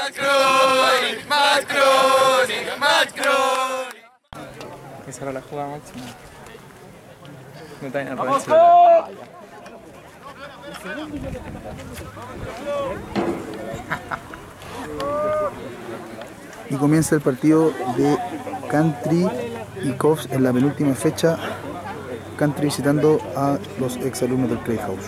Esa era la jugada máxima. No está en el rancho. Y comienza el partido de Country y Cofs en la penúltima fecha. Country visitando a los exalumnos del Playhouse.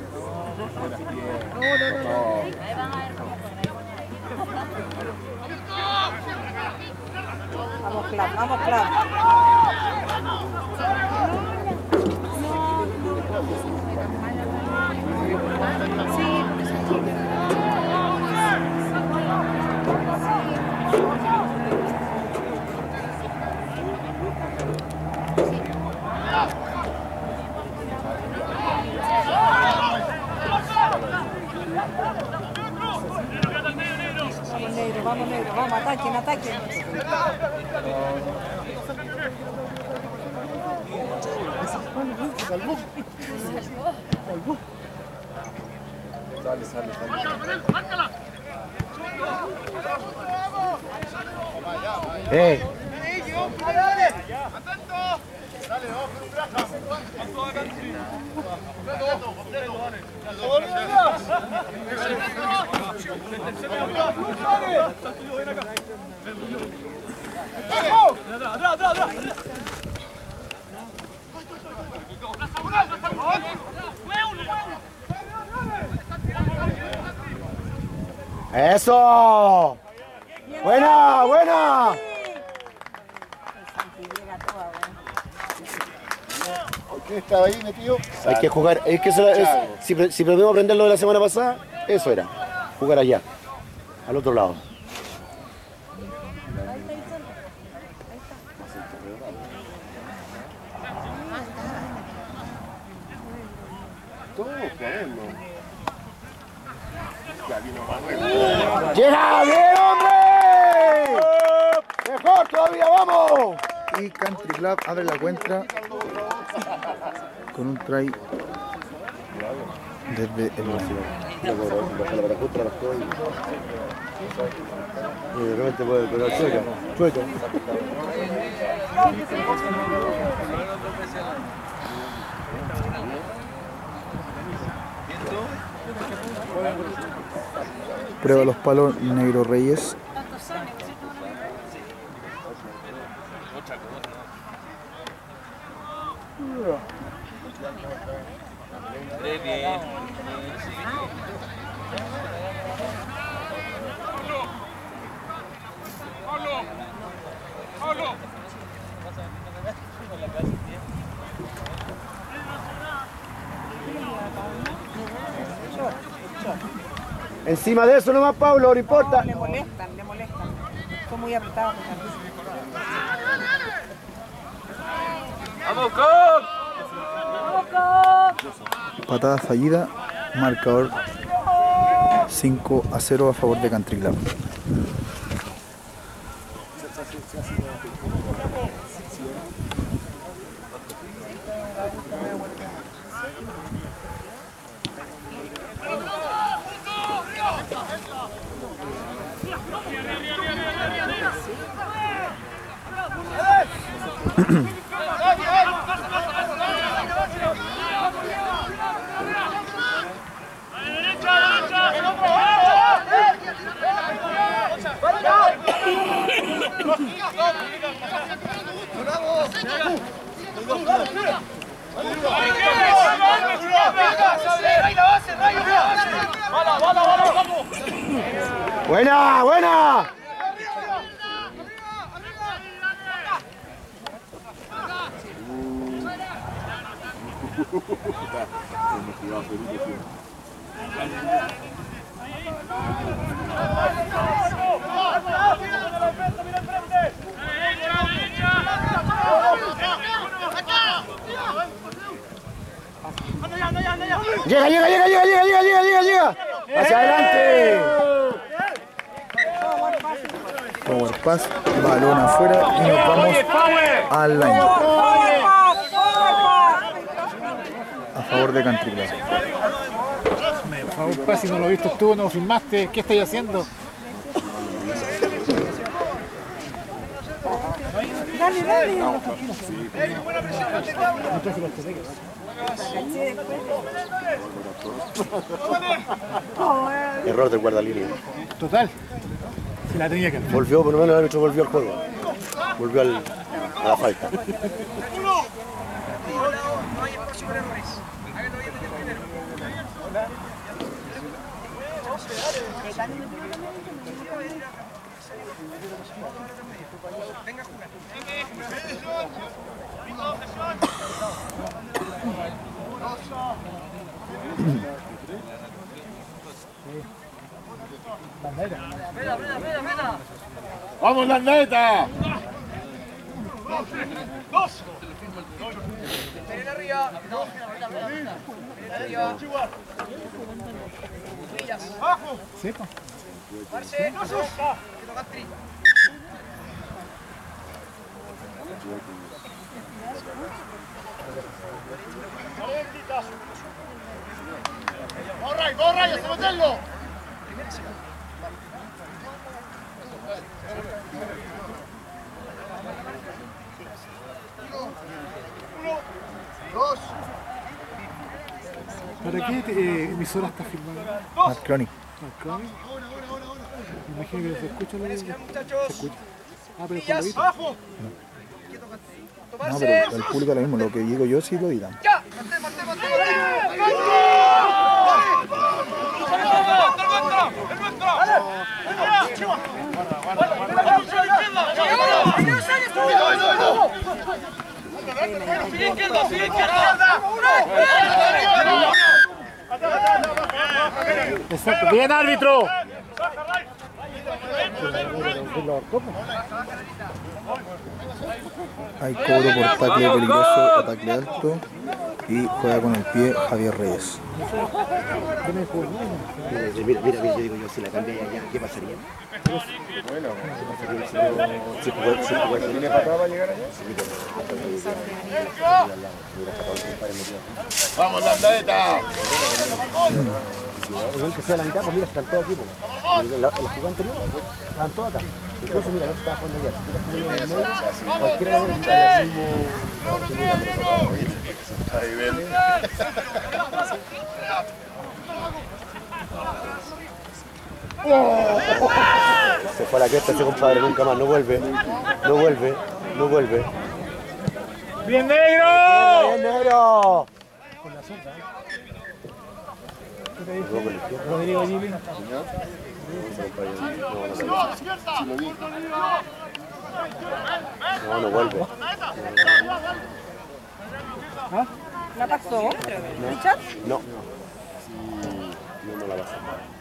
Vamos, Club, vamos, Club. Vamos, negro, vamos, ataquen, ataquen. ¡Eso! ¡Buena, buena! ¿Qué estaba ahí metido? Hay que jugar, es que si podemos aprender lo de la semana pasada, eso era, jugar allá, al otro lado. ¡Llega! ¡Bien, hombre! ¡Mejor todavía, vamos! Y Country Club abre la cuenta con un try desde el vacío. Prueba los palos Negro Reyes. Encima de eso nomás, Pablo, no importa. No, le molestan. Son muy apretados. ¡Vamos, Cop! Patada fallida, marcador 5-0 a favor de Country Club. ¡Buena, buena! Llega. Hacia adelante. Power pass, balón afuera y nos vamos al line. A favor de Country Club. Power pass, si no lo viste tú, no lo filmaste, ¿qué estáis haciendo? Dale, dale. Error del guardalínea. Total. Se la tenía que hacer. Volvió, por lo menos el árbitro volvió al juego. Volvió a la falta. ¡Vamos, Landeta! Sepa. ¡Borra! ¡Ya se meterlo! Dos. ¿Para qué emisora está filmando? Matt Crony. ¿Marconi? Me imagino que se escucha lo que se escucha. Ah, pero con lo No, pero el público lo mismo, lo que digo yo sí lo digan. Exacto. ¡Bien, árbitro! Hay cobro por tackle peligroso o tackle alto y juega con el pie Javier Reyes. Mira, yo digo yo, si la cambia allá, ¿qué pasaría? Bueno, Si ¿tiene patada para llegar allá? ¡Vamos, Landeta! que sea la mitad, pues mira, están todos aquí. La jugada anterior, están todos acá. Incluso mira, no estaba jugando allá. Cualquiera de el mismo. Ahí ven. Se fue a la cresta ese compadre, nunca más, no vuelve. ¡Bien, negro! ¡Bien, negro! Rodrigo Jimmy. No vuelve. ¿La pasó? ¿Richard? No la pasa.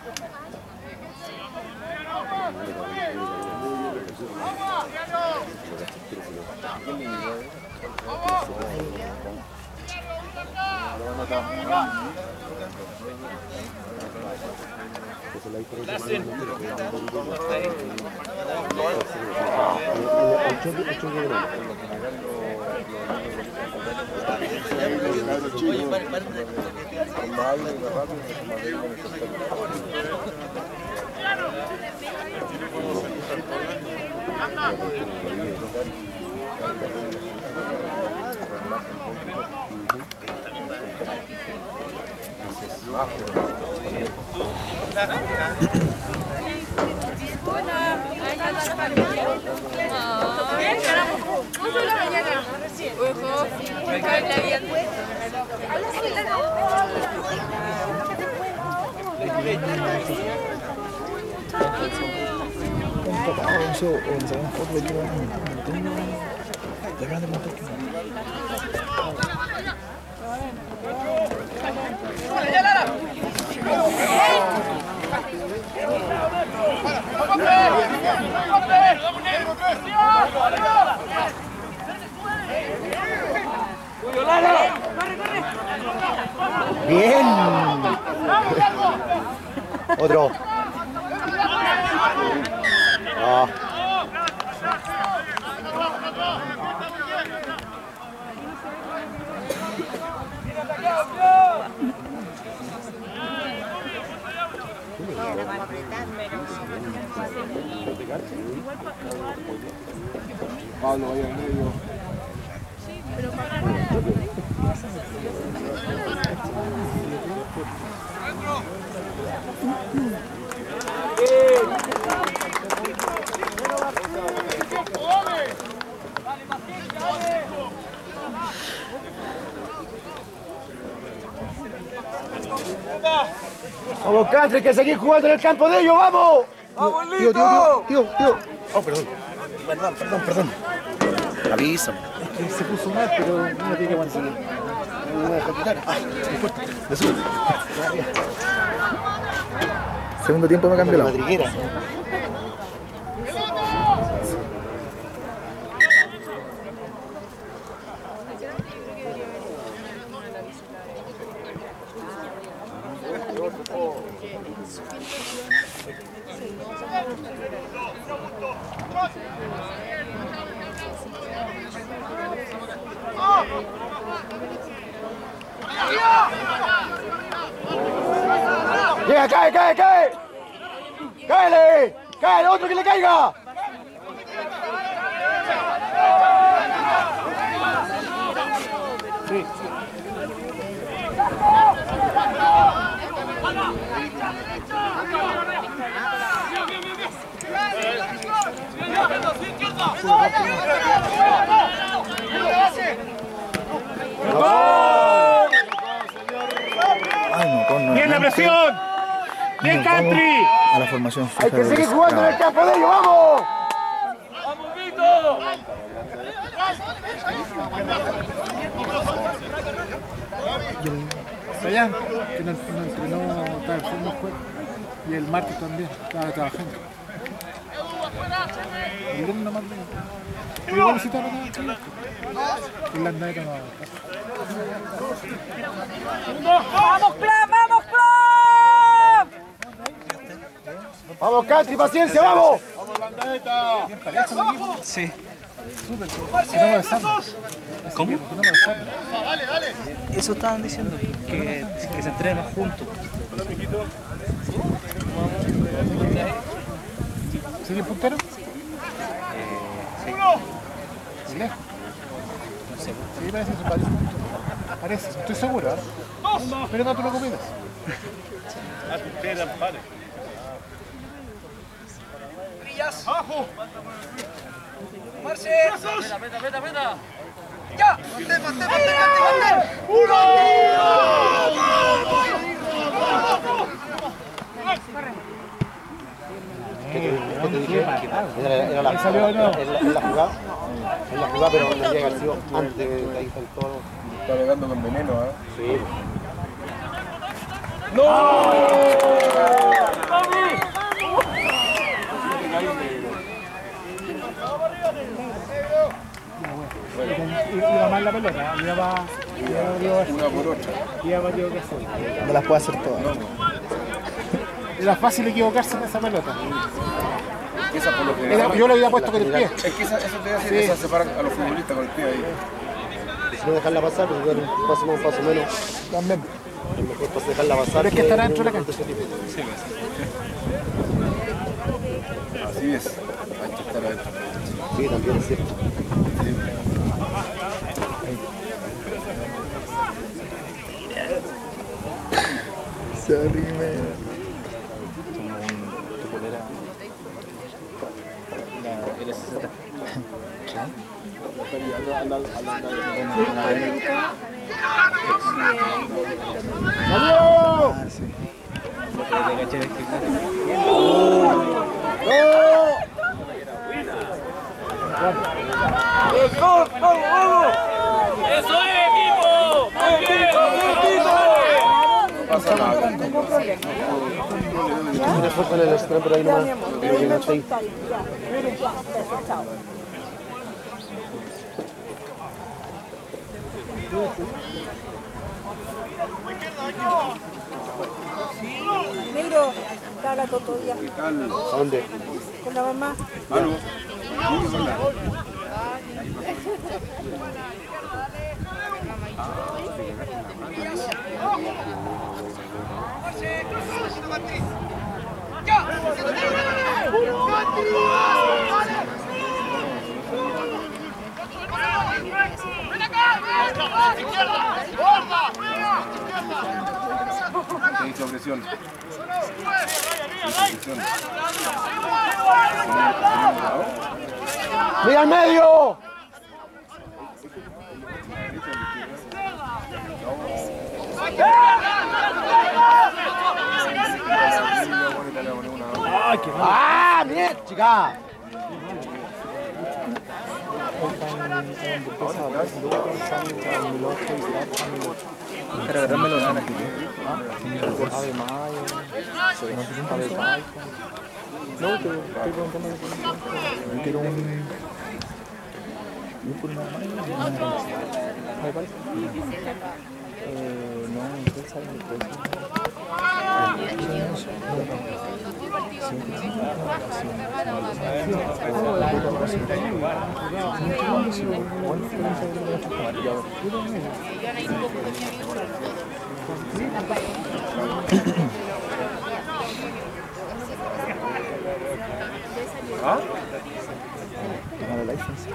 Bien. Otro. Ah. Pablo vaya en medio. Vamos, Country, que seguir jugando en el campo de ellos, vamos. Tío. Oh, perdón. Perdón. Avísame. Es que se puso mal, pero no tiene que aguantar. No me deja quitar. Me sube. Segundo tiempo me cambió la madriguera. Llega, cae. Cáele, otro que le caiga. Sí. Ay, no, ¡Bien la presión! ¡Bien Country! A la formación fija Hay que de seguir jugando en el Descarado. campo de ellos, vamos. Sayán, que no entrenó, estaba enfermo el jueves. Y el martes también, estaba trabajando. El lunes nomás vino. Pero igual visitaron a el Landero no. ¡Vamos, Plan! ¡Vamos, Plan! Vamos, Country, paciencia, vamos. ¡Vamos, Landeta! Sí. Que no lo desarmes. ¿Cómo? Que no lo desarmes. Eso estaban diciendo, que se entrenan juntos. ¿Sigue puntero? Sí. ¿Lejos? No sé. Sí, parece que parece, estoy seguro, ¿eh? Pero no te lo comidas. Era la Salió de nuevo. en la jugada, pero no llega al sido antes de ahí está todo. Está pegando con veneno, ¿eh? Sí. Iba mal la pelota, iba Una por otra. a equivocarse. No las puede hacer todas. Era fácil equivocarse en esa pelota. Esa por lo que Yo lo había puesto con el pie. es que eso te da decir, esa separa a los futbolistas con el pie ahí. Si no dejarla pasar, pues dar un paso más, un paso menos. También. Es mejor pues dejarla pasar. Pero es que estará dentro de la cancha. Así es. Hay que estar adentro. Sí, también es cierto. Se arrime. Tu polera. La L60. ¡Salió! Ah, sí. No pasa nada. Tiene fuerza en el extremo, pero ahí nomás. Pero llega hasta ahí. Negro, está la totodía ¿A dónde? con la mamá. Algo. Mucha presión. ¡Mira al medio! ¡Ah, bien, chica! Para agarrármelo nada. No, te estoy preguntando de quiero un por una mano. ¿Me parece? No, usted sabe mi precio. ¿Ah? Tomar el license.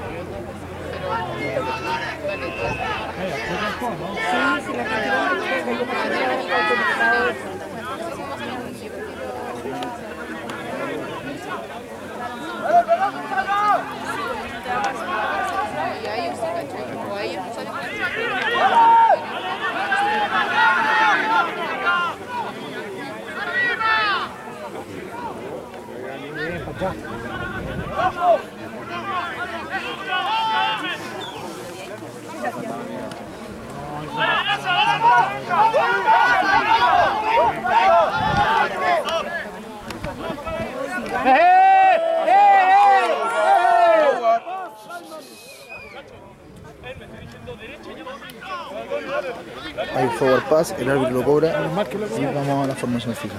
Hay forward pass, el árbitro lo cobra y vamos a la formación fija.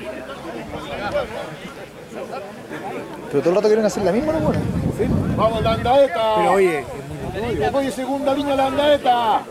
Pero todo el rato quieren hacer la misma, ¿no? Bueno. ¿Sí? ¡Vamos, Landaeta! Pero oye, oye, segunda línea Landaeta.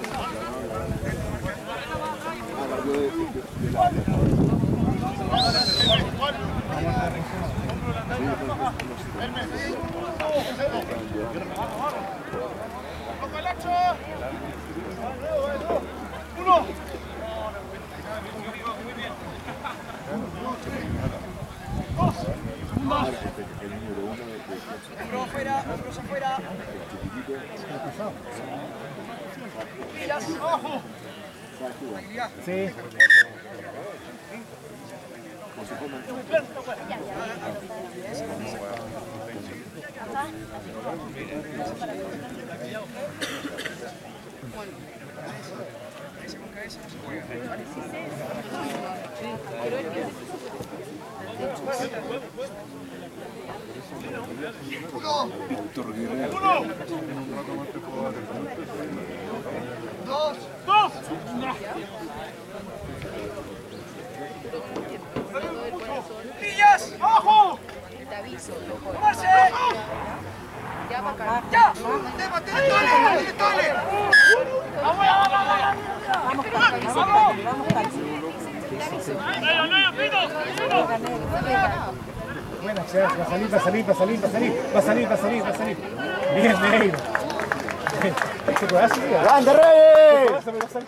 Sí. ¡Pillas! ¡Ojo! Te aviso, loco. ¡Tomarse! Ya va acá. ¡Ya! ¡Dale! Vamos, Buena, va a salir, va a salir, va a salir, va a salir, va a salir, va a salir, va a salir. Bien, Neiro. Este pedazo, mira. ¡Grande, Rey! Va a salir.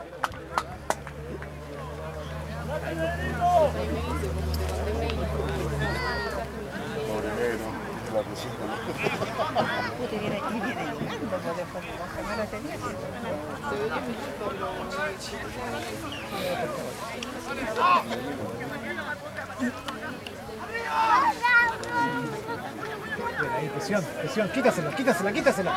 Ahí, presión, presión, quítasela, quítasela, quítasela.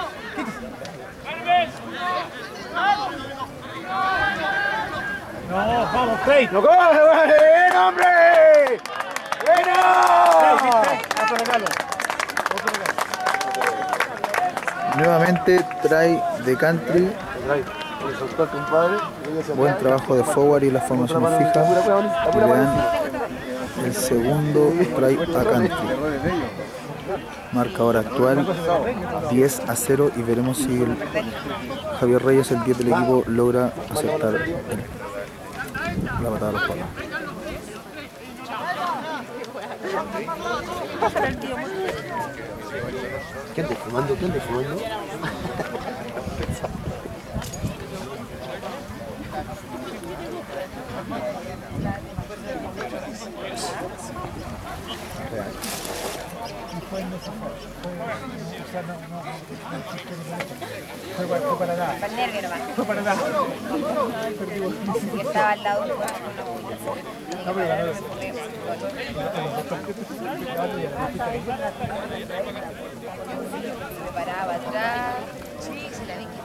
No, vamos, Craig. ¡No coge, ¡bien, hombre! ¡Bueno! Otro regalo. Nuevamente try de Country. Buen trabajo de forward y la formación fija. Y le dan el segundo try a Country. Marcador actual 10-0 y veremos si el Javier Reyes, el 10 del equipo, logra aceptar la patada a los palos. pasar el video. ¿Qué andas fumando? ¿Qué andas fumando? Fue para nada. Para el nervio nomás. Fue para nada. Y estaba al lado de un me paraba atrás. Sí, se la vi que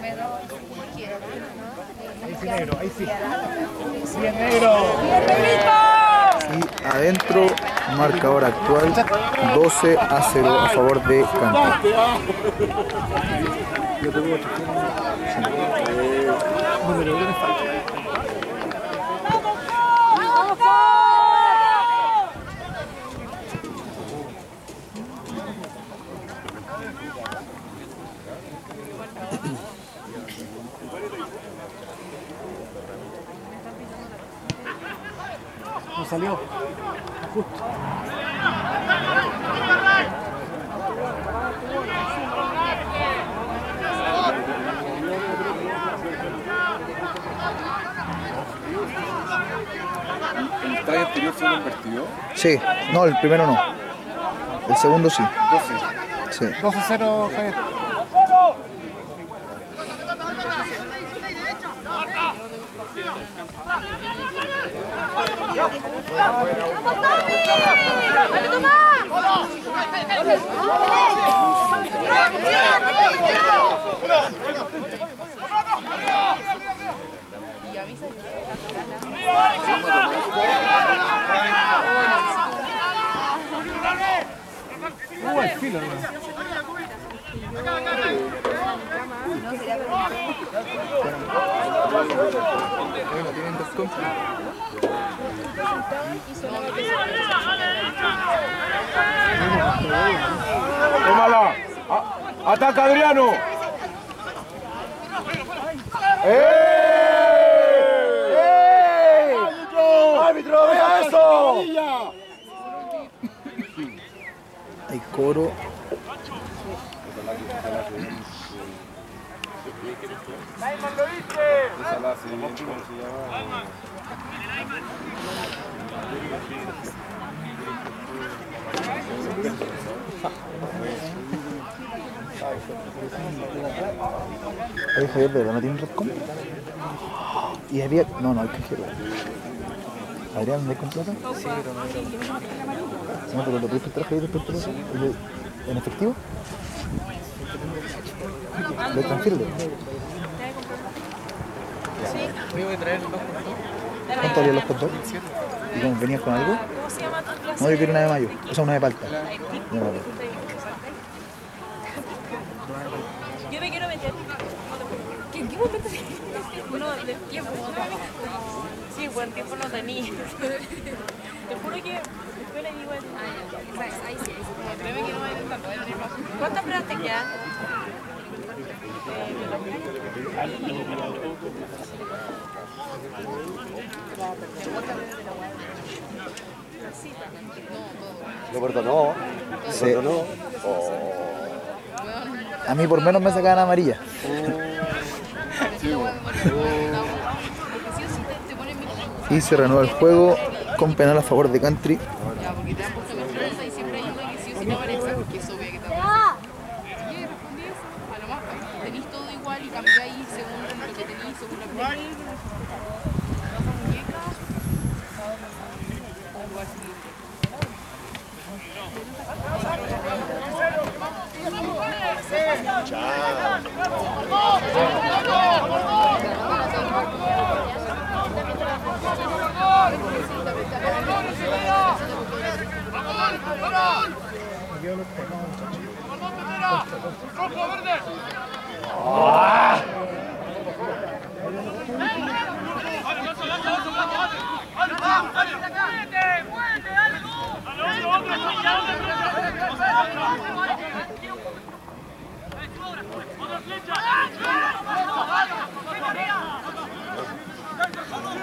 Ahí sí, negro, ahí sí. Bien, negro. Y adentro, marcador actual 12-0 a favor de Cantri. No salió. Justo. ¿El estadio anterior fue invertido? Sí, no, el primero no. El segundo sí. 12. Sí. 12-0, Javier. Al filo, hermano. Bueno, tienen dos compras. ¡Tómala! ¡Ataca Adriano! ¡Árbitro, vea eso! Hay coro. Oye, Javier, ¿de verdad no tienen Redcom? Y había... No, no hay cajero. ¿Adrián, no hay con plata? Sí, pero no hay. No, pero ¿lo pudiste el traje y después te lo haces? ¿En efectivo? ¿De transfiero? ¿Cuánto valían los hot dogs? ¿Y cómo venías con algo? No, yo quiero una de mayo, o sea, una de palta. Yo me quiero meter. ¿En qué momento? Uno de tiempo. Sí, buen tiempo no tenía. Te juro que después le digo ahí sí. Créeme que no va a ir tanto. ¿Cuántas pruebas te quedan? Lo perdonó. Sí. Lo perdonó. A mí por menos me sacaban amarilla. Y se reanuda el juego con penal a favor de Country.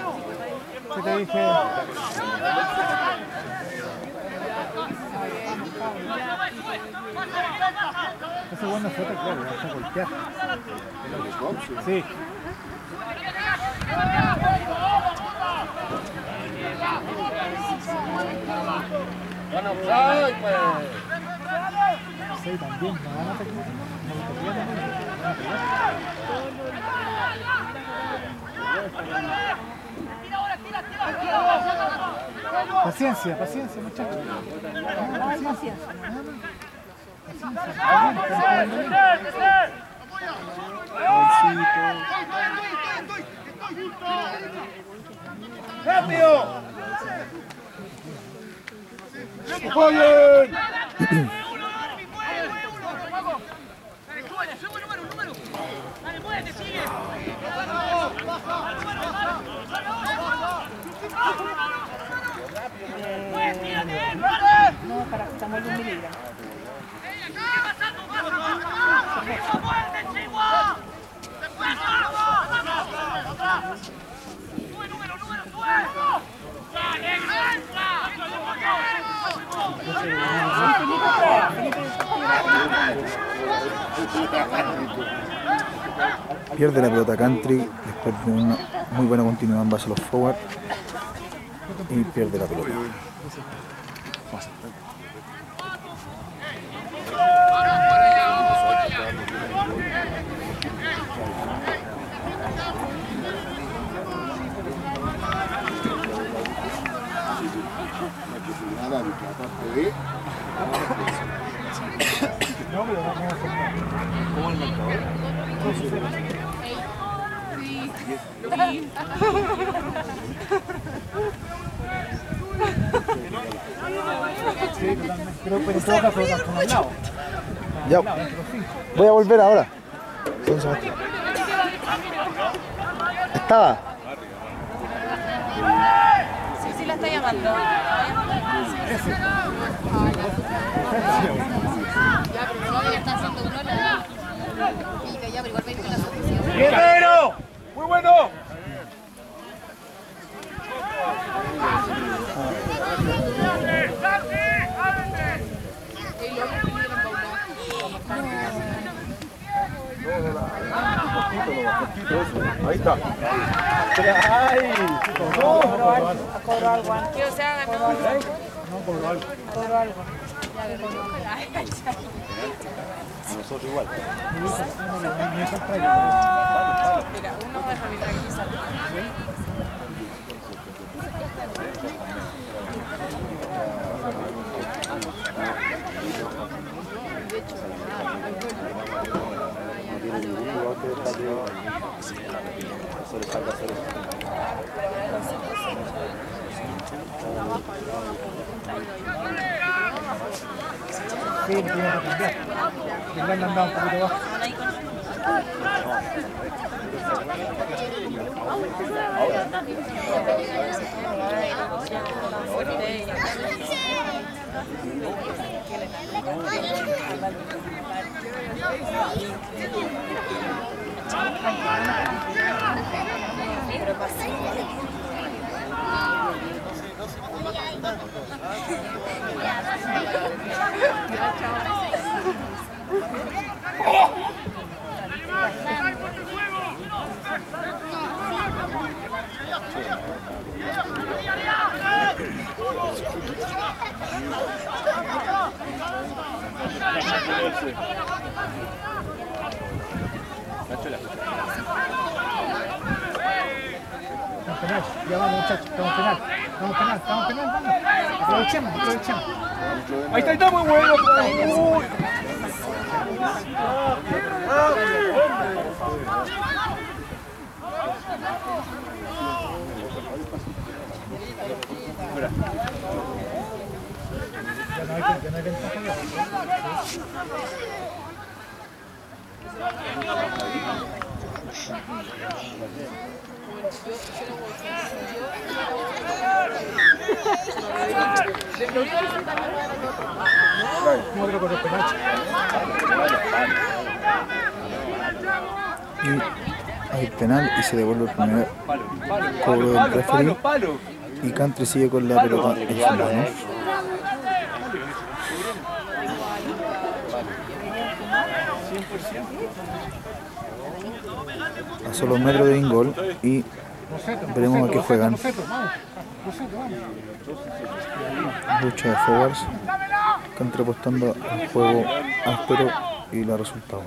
¿Qué te dije? Ese bueno fue claro, vas a golpear. Sí. Sí, también, no van a tener. Paciencia, paciencia, muchachos. Paciencia. ¡Rápido! ¡Apoyen! No, paracetamol de 1 miligramo. Pierde la pelota Country después de una muy buena continuidad en base a los forward y pierde la pelota. ¿Cómo el marcador? Pero en todo caso, con al lado. Ya, voy a volver ahora. Estaba. Sí, la está llamando. ¡Guerrero! ¡Muy bueno! Ahí está. ¡Ay! Cobró algo. ¿Qué? O sea, ganó. No, cobró algo. Cobró algo. Nosotros igual. Mira, uno va a revitalizar. Sí, me tiene que cambiar. Que le han andado un poquito abajo. Penal, ya vamos muchachos, estamos penal, vamos. Aprovechemos. Ahí está, muy bueno. Uy. Ya no hay ventaja ya. Otro con el penal. Y hay penal y se devuelve el primer cobro del referee. Y Country sigue con la pelota en sus manos. A solo un metro de Ingol y veremos a qué juegan. Lucha de forwards contrapostando al juego áspero y los resultados.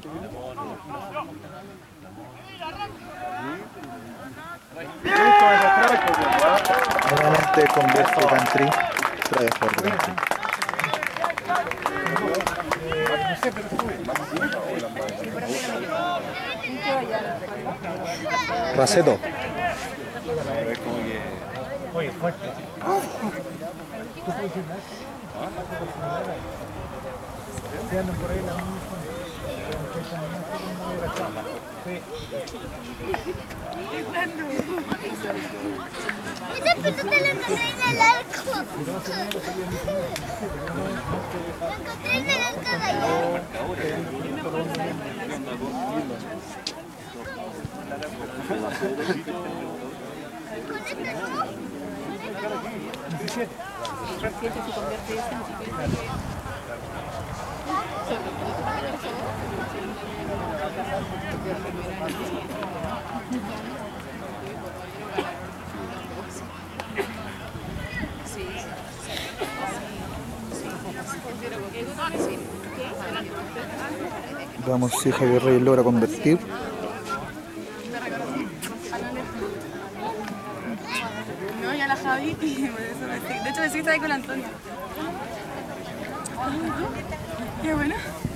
Nuevamente convierte Country, trae fuerte Country. Raceto. Oye, fuerte. Se andan por ahí las ¡Esa pelota la encontré en el arco! La encontré en el arco de allá. ¿Con esta no? 17. Se convierte en Veamos si Javier Reyes logra convertir. No, ya la Javi, de hecho me siento ahí con Antonio. Qué bueno.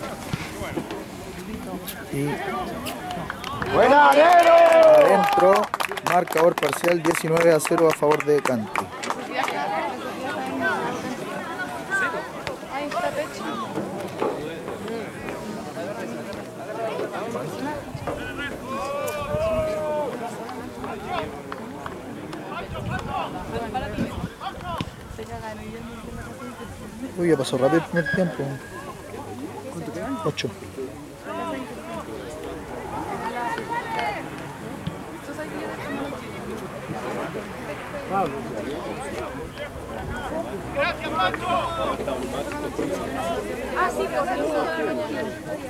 Y ¡Buena, Nero! adentro, marcador parcial 19-0 a favor de Country. Ahí está pecho. Uy, ya pasó rápido el primer tiempo. 8. ¡Gracias, Pancho! Ah, sí, pero se lo hizo de la mañana.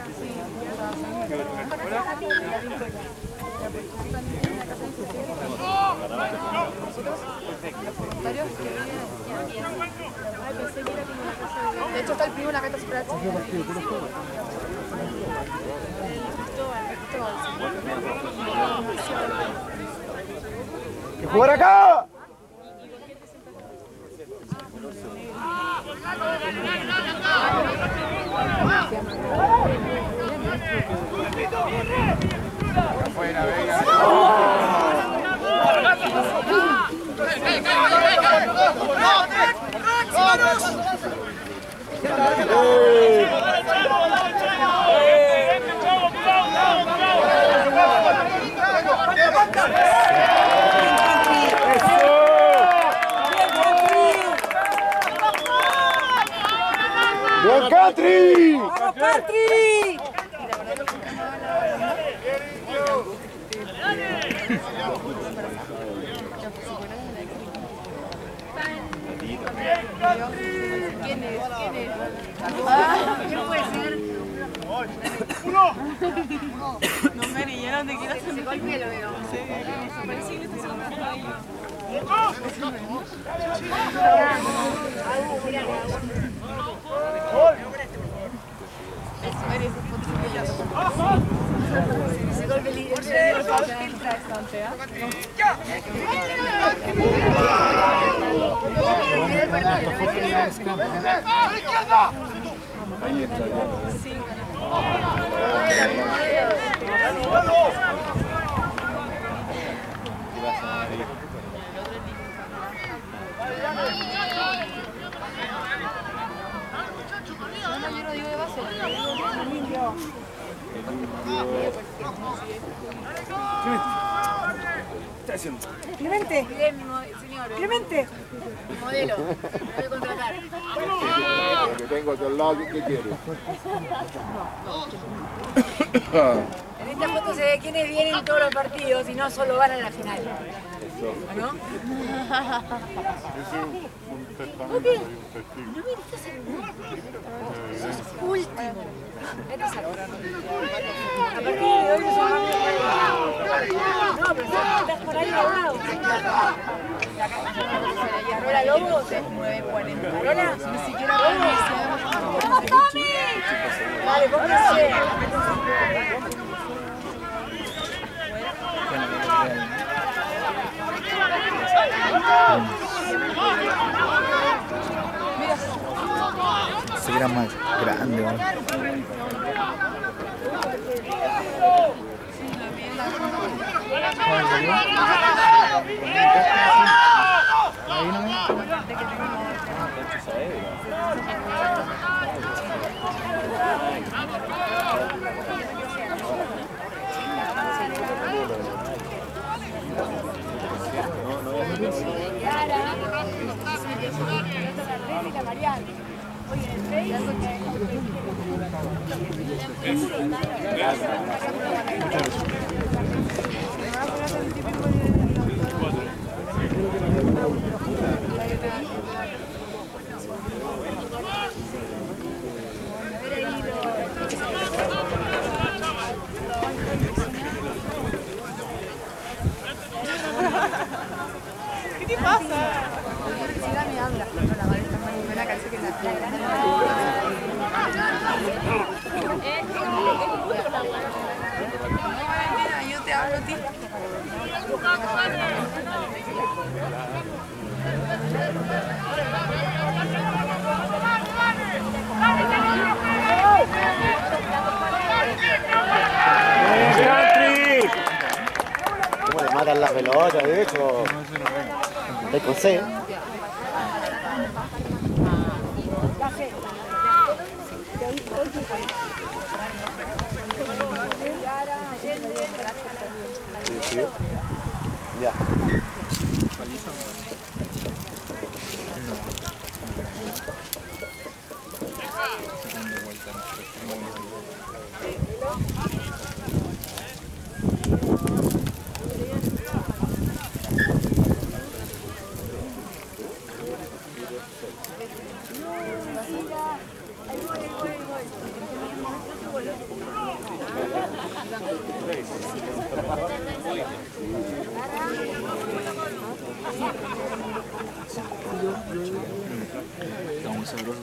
De hecho está el primo en la meta Scratch. ¡Que jugar acá! ¡Bien, Catri! ¡Vamos, Patri! ¿Quién es? ¿Quién puede ser? No, Mary, yo no te quiero hacer golpe, lo veo. Sí, parece que estoy haciendo un ahí. Mary, ese foto ese golpe libre. Filtra bastante, ¿ah? No, yo no digo de base, yo digo ¿Qué está haciendo? Clemente, Clemente, modelo, voy a contratar. Que tengo aquí al lado, ¿qué quiere? En esta foto se ve quiénes vienen todos los partidos y no solo van a la final. no? Ese es un testamento y un testigo. No me digas el Sos último. Vete a salvar. Aparte de hoy son más. No, pero estás por ahí al lado. Y Arola Lobos es 9:40. Arola, ni siquiera Lobos. ¡Vamos, Tommy! Dale, póngase. Se era más grande, ¿no? ¿Qué te pasa? Yo te hablo a ti. ¿Cómo le matan la pelota, de hecho? Te cosé. Ya. Está muy sabroso.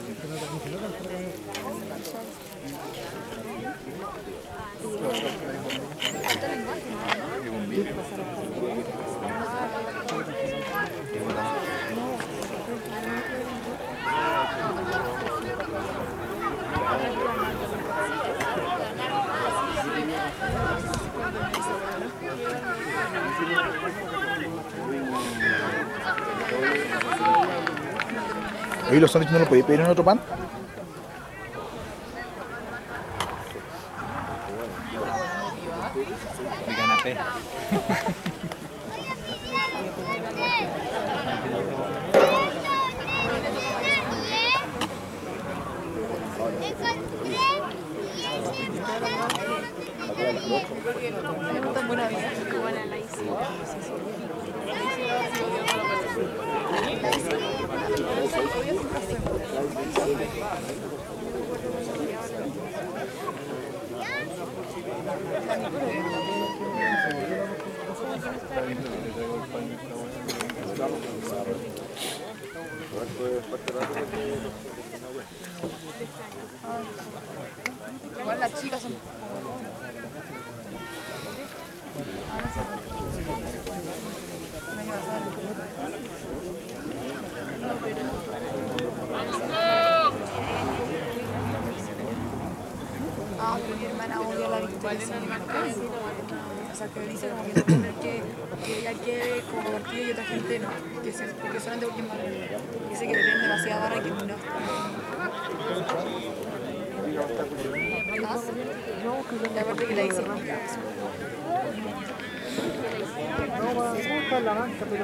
Oye, los sándwiches no los podéis pedir en otro pan. El canapé. Igual las chicas son... Ah, pero mi hermana odia la Victoria. O sea, que dice como que no tener que ella quiere como partido y otra gente no. Que porque solamente porque es malo. Dice que le tienen demasiada vara que no. Y aparte que la dice. No, me gusta la mancha, pero...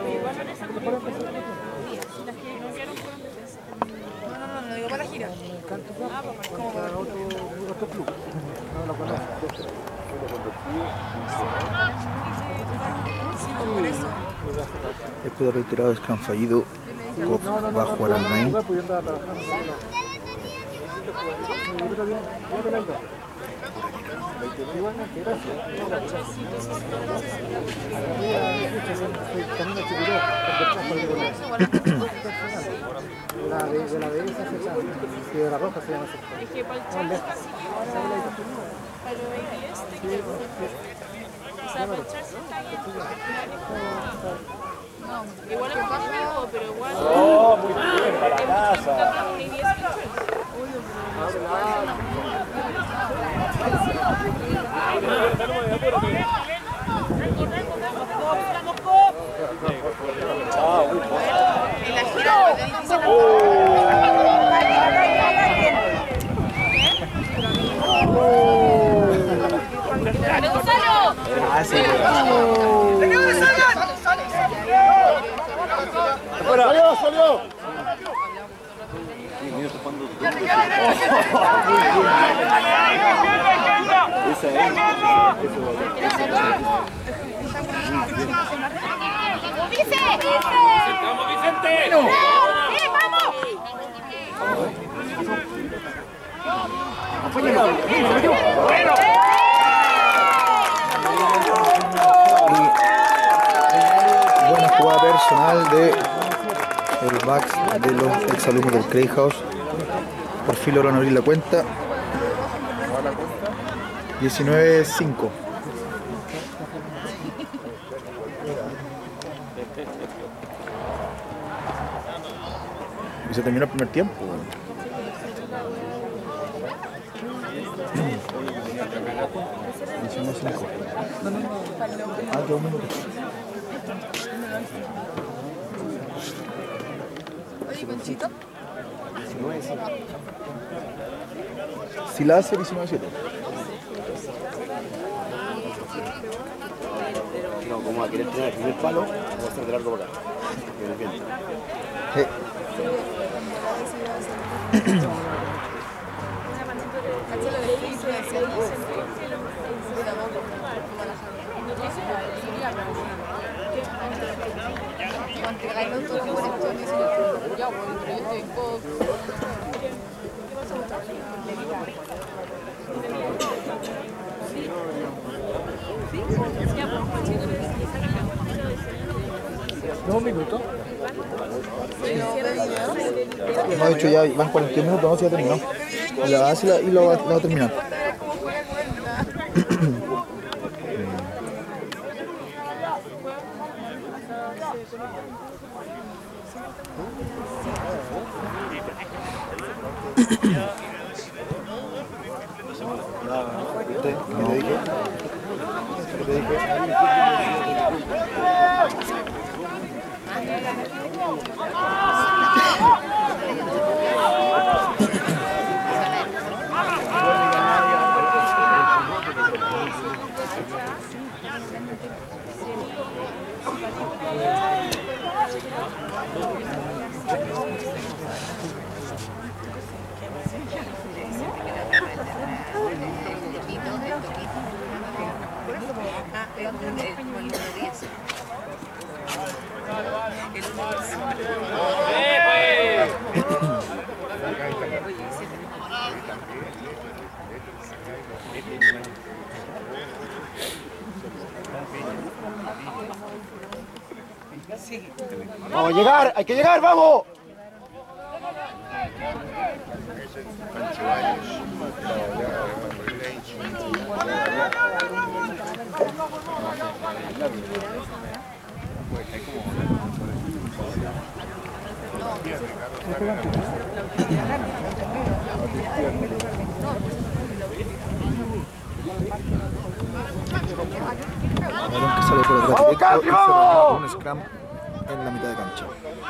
No digo para la gira. Como para otro club. No lo conozco. Después de reiterado scrum fallido, Koch va a jugar al 9. Piedra Roja se llama. Es que para el chat sí, pero o sea, para el chat sí está bien. Igual es más juego, pero igual. Oh, muy bien, para casa. ¡Salió! ¡Vamos, Vicente! ¡Sí, vamos! Buena jugada personal de el backs de los exalumnos del Craig House. Por fin lograron abrir la cuenta. 19-5. Y se terminó el primer tiempo. 19-5. Ah, qué un minuto. Oye, Conchito. Si la hace 19-7. No, como a querer tirar el primer palo, vamos a hacer de largo para acá. Que no piensa. ¿No, un minuto? No, de hecho ya van 41 minutos, no, si ya terminó. La hace y lo va a terminar. ¿Usted? ¿Qué le dije? ¿Qué le dije? ¡Vamos a llegar! ¡Hay que llegar! ¡Vamos! Balón que sale por atrás directo y se remata un scrum en la mitad de cancha.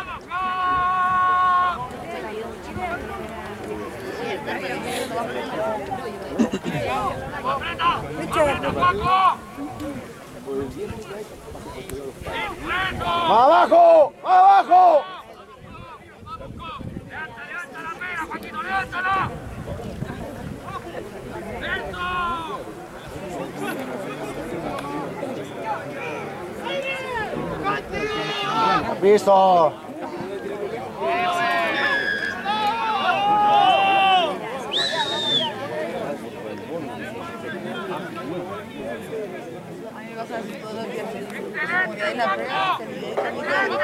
¡Más abajo! ¡Más abajo! piso. A mí me pasa así todos los días. Como que hay la prueba, te olvidé de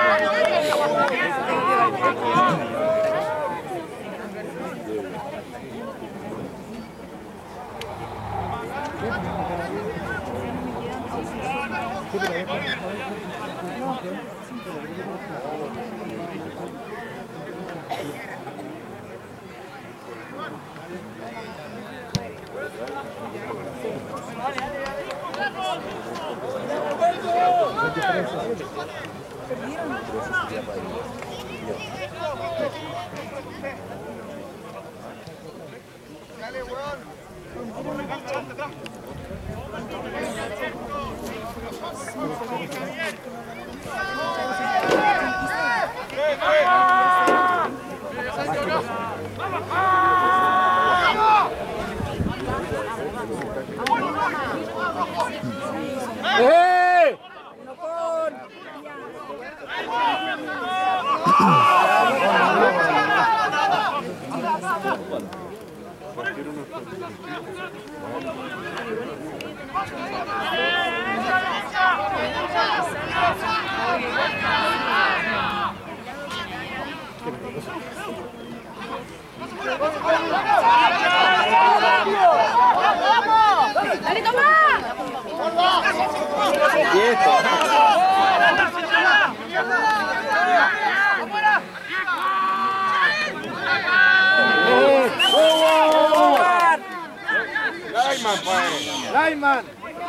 ¡Dale, toma! Lyman.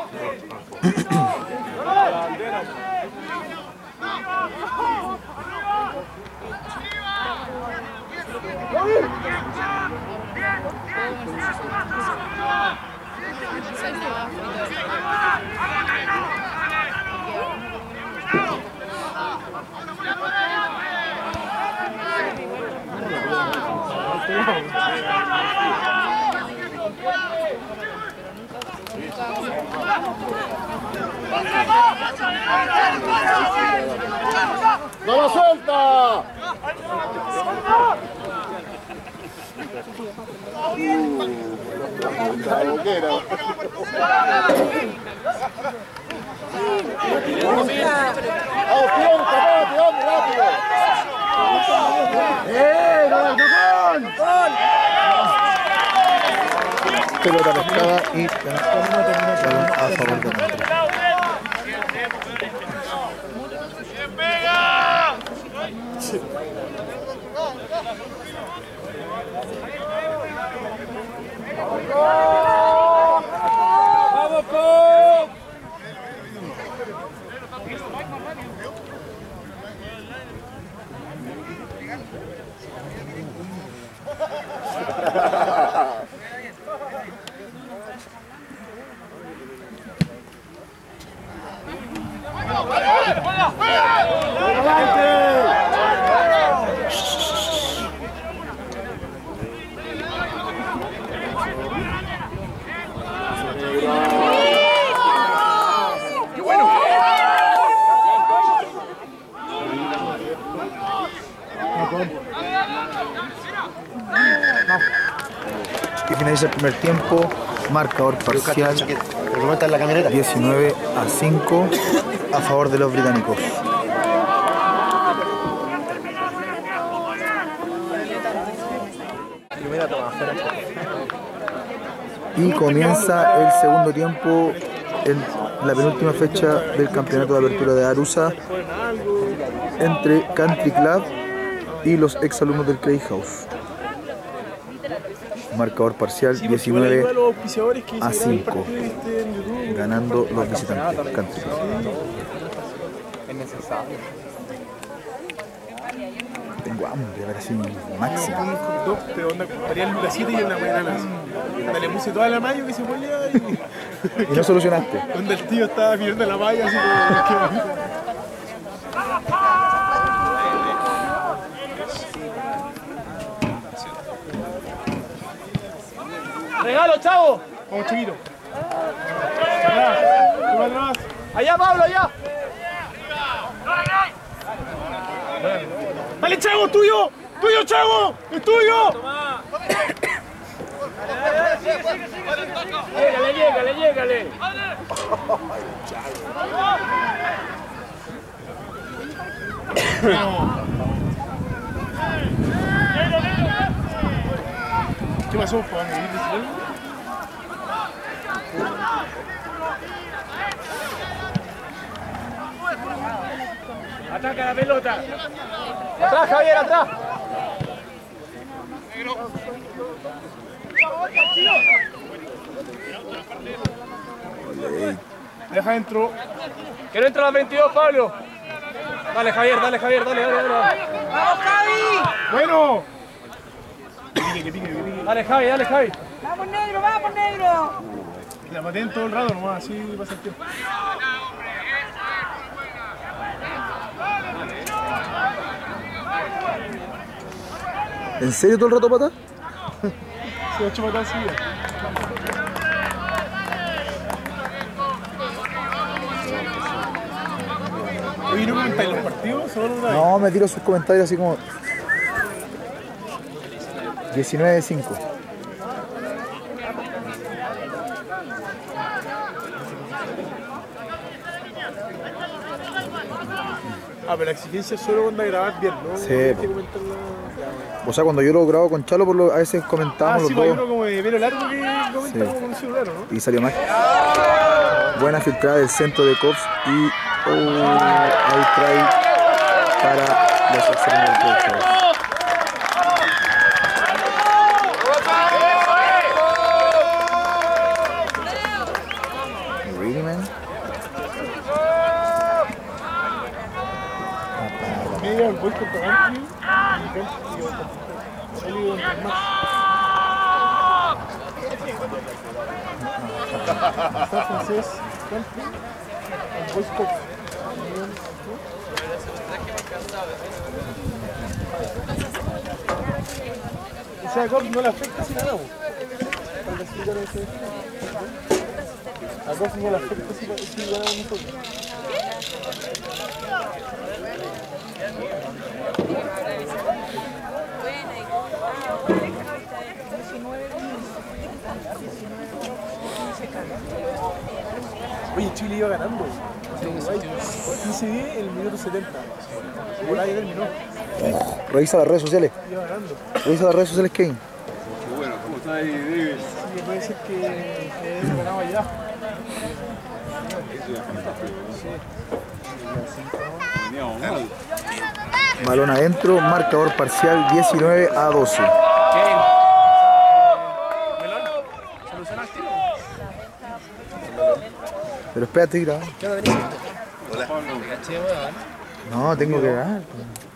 ¡No lo suelta! La boquera. ¡Rápido! Pelota pescada y balón a favor de Montreal. ¡Vamos, Pop! Y finaliza el primer tiempo, marcador parcial 19-5 a favor de los británicos. Y comienza el segundo tiempo en la penúltima fecha del campeonato de apertura de Arusa entre Country Club y los exalumnos del Clay House. Marcador parcial 19-5, ganando los visitantes. Country Club. Es necesario. Tengo hambre, ahora sí, máximo. Un hot dog, te onda, compraría el lucacito y una banana así. Donde le puse toda la mayo que se ponía Y no solucionaste. donde el tío estaba mirando la malla así como... ¡Regalo, chavo! Vamos, chiquito. Atrás, tú atrás. ¡Allá, Pablo, allá! ¡Dale, Chago, tuyo! ¡Tuyo, Chago! ¡Es tuyo! Llégale. ¿Qué pasó? ¿Para medir Ataca la pelota. ¡Atrás, Javier, atrás! Deja adentro. Que no entra a las 22, Pablo. Dale, Javier, dale. ¡Vamos, Javi! Bueno. Que pique. Dale, Javi. ¡Vamos, negro! La maten todo el rato nomás, así pasa el tiempo. ¿En serio todo el rato patá? Se 8 patadas seguidas. Oye, ¿no comentáis los partidos? ¿Solo una vez? No, me tiro sus comentarios así como 19-5. Ah, pero la exigencia es solo cuando grabas bien, ¿no? Sí, Tienes po. que comentarla. O sea, cuando yo lo grabo con Chalo, a veces comentábamos Sí, los hay dos. uno como de pelo largo que comenta Sí. como con un celular, ¿no? Y salió más. Buena filtrada del centro de Cops y ahí trae para los extremos del juego. Really, man? Medio el voy contra Anthony y salido entre más. Está francés, Anthony, el voice coach. O sea, a Goff no le afecta si ganamos. Para clasificar ese. A Goff no le afecta si ganamos nosotros. Oye, Chile iba ganando. 15-10 en el minuto 70. Por ahí terminó. Revisa las redes sociales. Iba ganando. Revisa las redes sociales, Kevin. Bueno, ¿cómo está ahí, David? Sí, puede ser que haya ganado allá. Veníamos mal. Balón adentro, marcador parcial 19-12. Pero espérate, graba. No, tengo que ganar.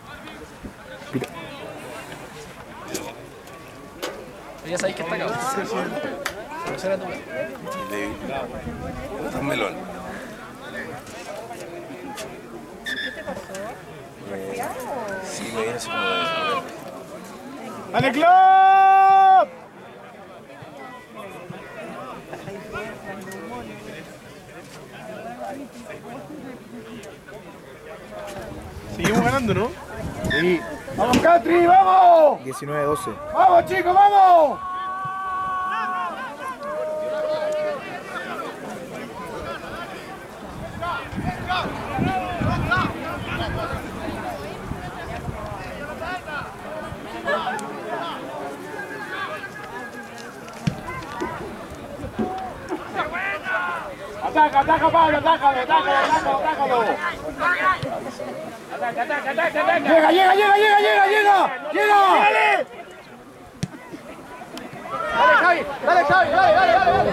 Ya sabéis que está acá. Un melón. Sí, me viene así como de... ¡Ale, Club! Seguimos ganando, ¿no? Sí. ¡Vamos, Catri, vamos! 19-12. ¡Vamos, chicos, vamos! Ataca, Pablo, atácalo. Ataca. Llega. Dale, Javi.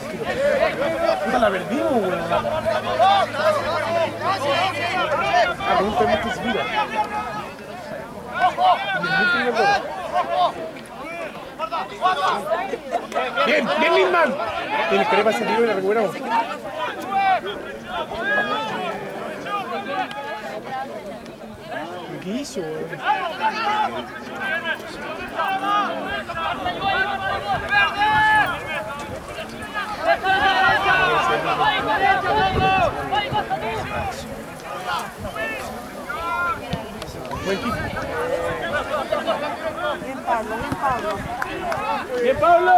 La perdimos, weón. pregunta es muy específica. Bien, bien Lindman. Tienes que ir para ese tiro y la recuperamos. ¿Qué hizo? Buen kick. Bien Pablo, bien Pablo. ¡Bien Pablo!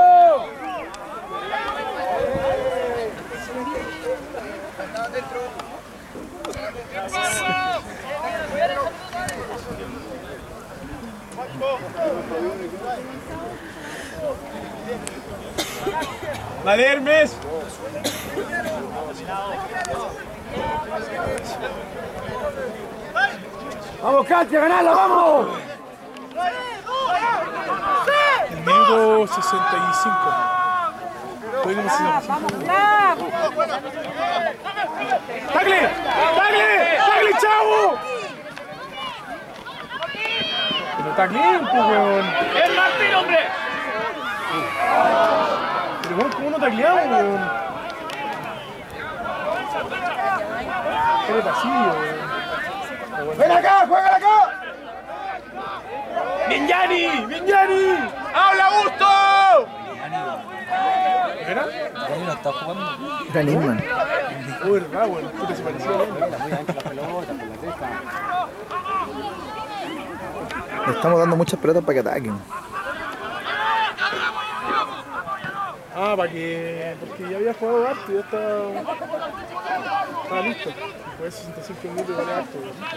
Vale, Hermes. ¡Vamos, Katia, ganala, vamos! El minuto 65. Vamos, Flav. ¡Tacle! ¡Tacle! ¡Tacle, chavo! Pero tacle, pues, weón. ¡Es Martín, hombre! Pero weón, ¿cómo no tacleamos, weón? ¿Qué le pasillo, weón? ¡Ven acá, juégala acá! ¡Viñani! ¡Viñani! ¡Habla Augusto! ¿Era? Dani no está jugando. Era Lindman. Uy, verdad, weón. Puta, se parecía a él. Le estamos dando muchas pelotas para que ataquen. Ah, para que... porque ya había jugado harto y ya estaba listo. Pues 65 minutos vale harto.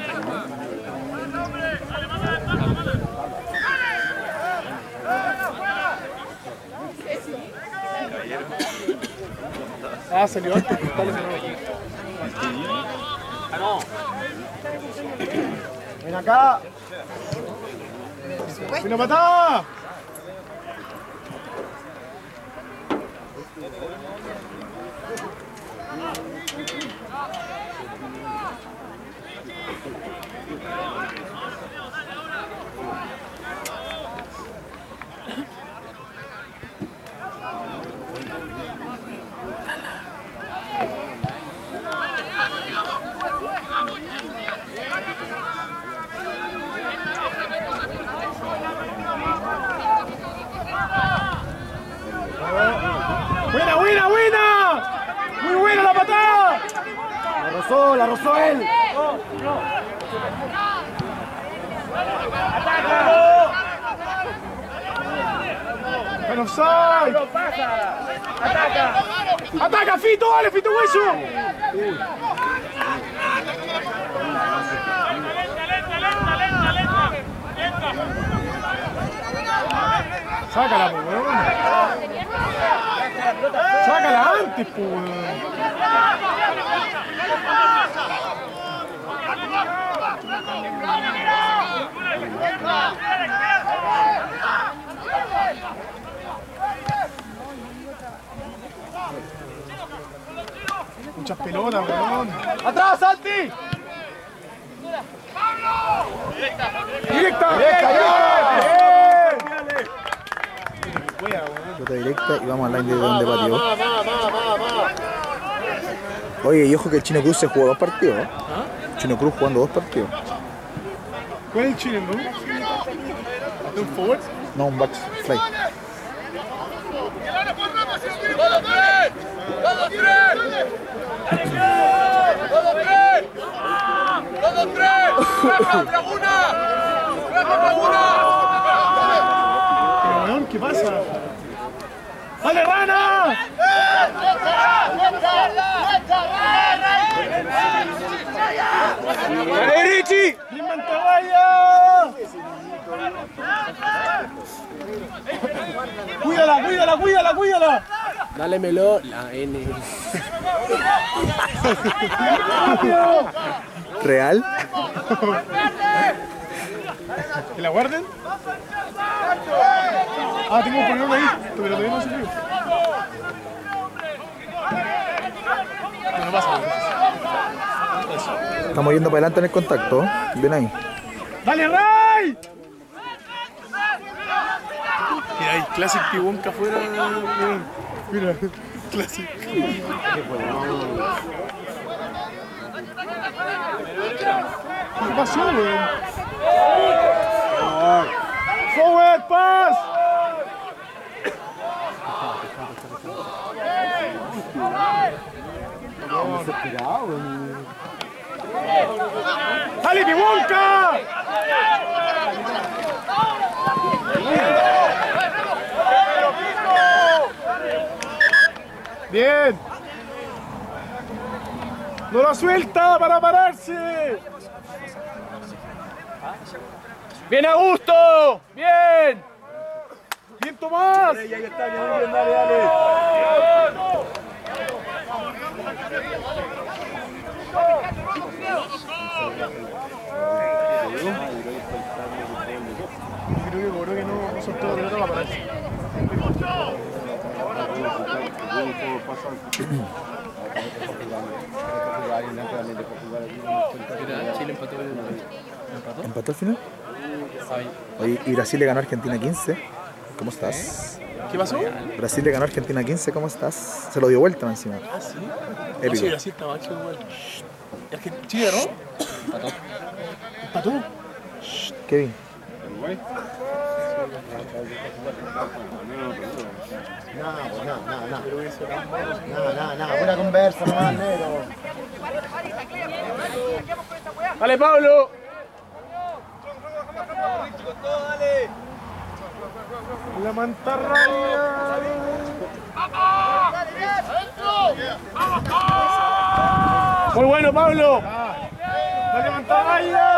Ah, salió antes, está lesionado. ¡Ven acá! ¡Una patada! ¡Buena, buena, buena! ¡Muy buena la patada! La rozó él! ¡En offside! ¡Ataca! ¡Ataca, Fito! ¡Dale, Fito Hueso! ¡Sácala, pues, weón! ¡Sácala antes, pues, weón! Muchas pelotas, weón. ¡Atrás, Santi! ¡Directa! Pelota directa y vamos al line de donde batió. Oye, y ojo que el Chino Cruz se jugó 2 partidos. ¿Eh? Chino Cruz jugando 2 partidos. ¿Cuál es el chino, no? ¿Un forward? No, un back fly. Pero, weón, ¿qué pasa? ¡Dale, Rana! ¡Dale, Richie! ¡Bien Mantagalla! ¡Cuídala, cuídala, cuídala, cuídala! Dálemelo la N. ¿Real? ¿Que la guarden? Ah, tengo un problema ahí, pero todavía no se frío. No pasa nada. Estamos yendo para adelante en el contacto. Ven ahí. ¡Dale, Ray! Mira, hay Classic Pibonca afuera. Mira, Classic. ¿Qué pasó, güey? ¡Forward, pass! ¡Dale, Pibonca! Bien. No la suelta para pararse. Bien, Augusto. Bien. Bien, Tomás. Ahí está, bien, dale, dale. Creo que no soltó la pelota para pararse. Chile empató. ¿Empató al final? Oye, y Brasil le ganó a Argentina 15. ¿Cómo estás? ¿Qué pasó? Brasil le ganó a Argentina 15. ¿Cómo estás? Se lo dio vuelta encima. Ah, sí. Épico. No, sí, Brasil está macho igual. Chile, ¿no? Empató. Kevin. Nada, buena conversa, nomás, negro. Dale, Pablo. La mantarraya. Muy bueno, Pablo. Dale, mantarraya.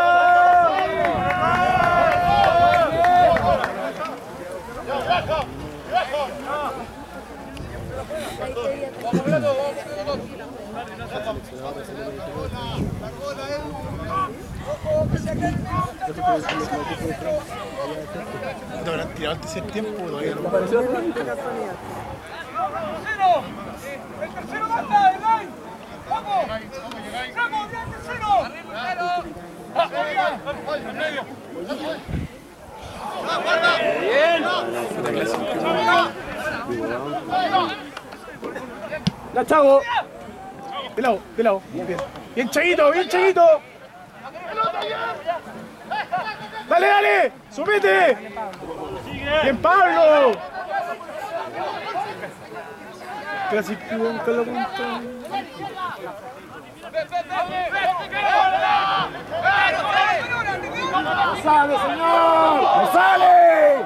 ¿Te habrán tirado antes el tiempo? Todavía no. ¡El tercero manda, Hernán! ¡Vamos! ¡Vamos, bien, tercero! ¡Bien! ¡La Chavo! De lado. Bien, Chaguito, bien, Chaguito. Dale, ¡sumete! ¡Bien, Pablo! Casi Pibonca la punta. ¡No sale, señor! ¡No sale!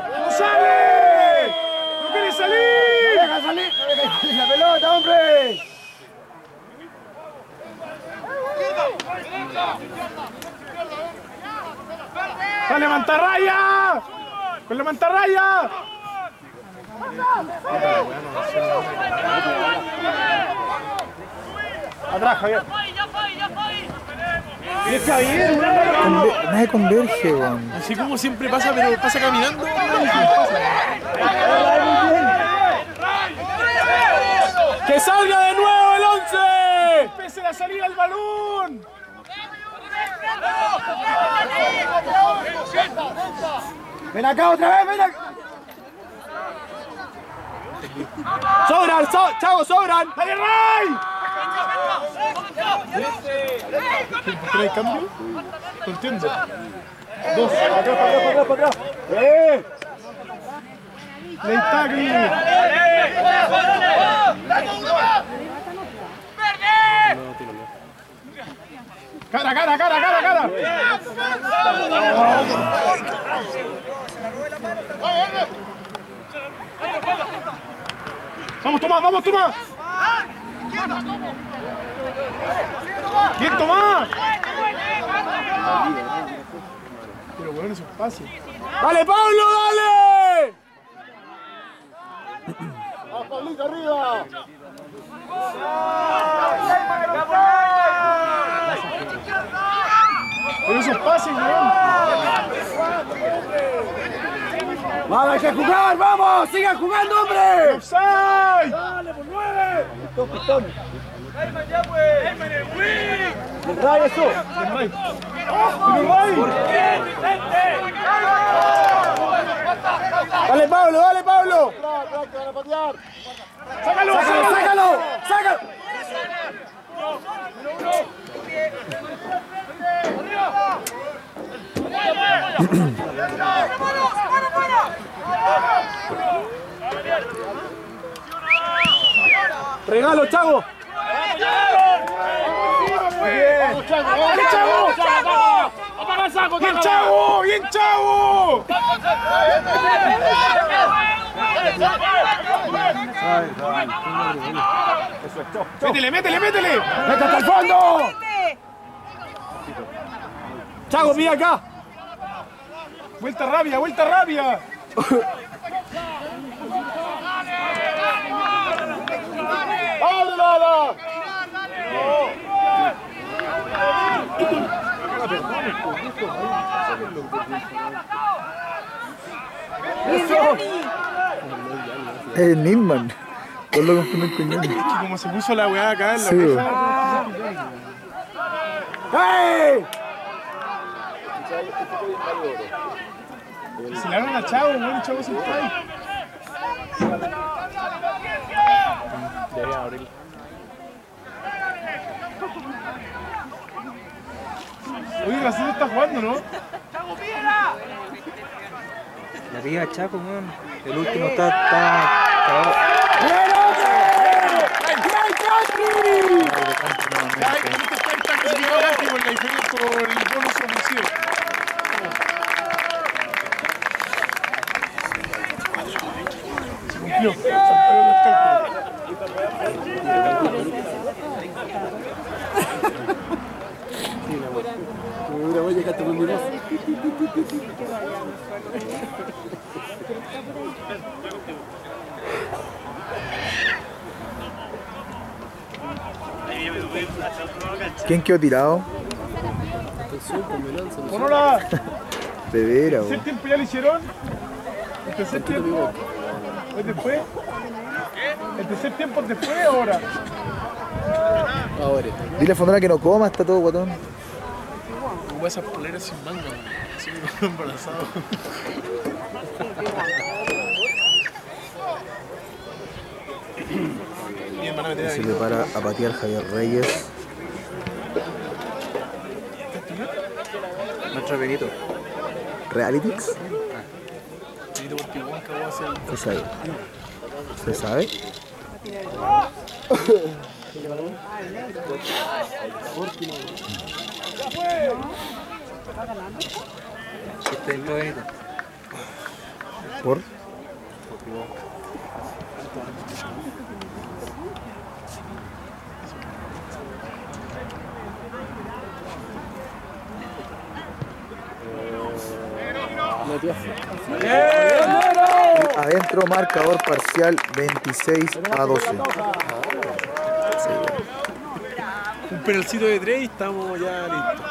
¡No quiere salir! ¡No deja salir la pelota, hombre! ¡Dale, mantarraya! ¡Con la mantarraya! Atrás, Javier. Nadie converge, weón. Así como siempre pasa, pero pasa caminando. ¡Que salga de nuevo el 11! ¡Empiecen a salir al balón! ¡Ven acá otra vez, ven acá! ¡Sobran! ¡Chavo, sobran! ¡Dale, Ray! ¿Por qué no hay cambio? No entiendo. Dos. Para acá. ¡Le tackle! ¡Cara! ¡Vamos, Tomás! ¡Bien, Tomás! Pero bueno, eso es fácil. ¡Dale, Pablo, dale! ¡Vamos, Pablito, arriba! Pero eso es fácil, weón. ¡Vamos, hay que jugar! ¡Vamos! ¡Sigan jugando, hombre! ¡Offside! ¡Dale, por 9! Dos pistones. ¡Del Ray eso! ¡Del Ray! ¡Dale Pablo, dale Pablo! ¡Sácalo, sácalo, sácalo! ¡Sácalo! ¡Regalo, Chavo! ¡Bien, Chavo! ¡Bien, Chavo! ¡Bien, Chavo! ¡Métele, métele, métele! ¡Métete hasta el fondo! ¡Chavo, mira acá! ¡Vuelta rabia, vuelta rabia! ¡Ábrela! Es Nilman. Todos lo confunden con Yanni. Como se puso la weá acá en la Sí, mesa. ¡Hey! Se le abren a Chavo, weón, Chavo se está ahí. Debería abrirlo. Oye, Racito está jugando, ¿no? La piba Chaco, weón. El último está cagado. Por el bonus ofrecido. Se cumplió. ¿Quién quedó tirado? ¡Hola! De veras, ¿El tercer tiempo ya lo hicieron? ¿El tercer tiempo? ¿Es después? ¿El tercer tiempo es después o ahora? Ahora. Dile a Fondora que no coma, está todo guatón. Como esas poleras sin manga, así que embarazado. Bien, van a meter Se ahí. prepara a patear Javier Reyes. Nuestro Benito. ¿Realitics? Benito Portibón, que voy a hacer el... ¿Se sabe? ¿Se sabe? Este es el Benito. ¿Por? Adentro, marcador parcial 26-12. Un penalcito de 3 y estamos ya listos.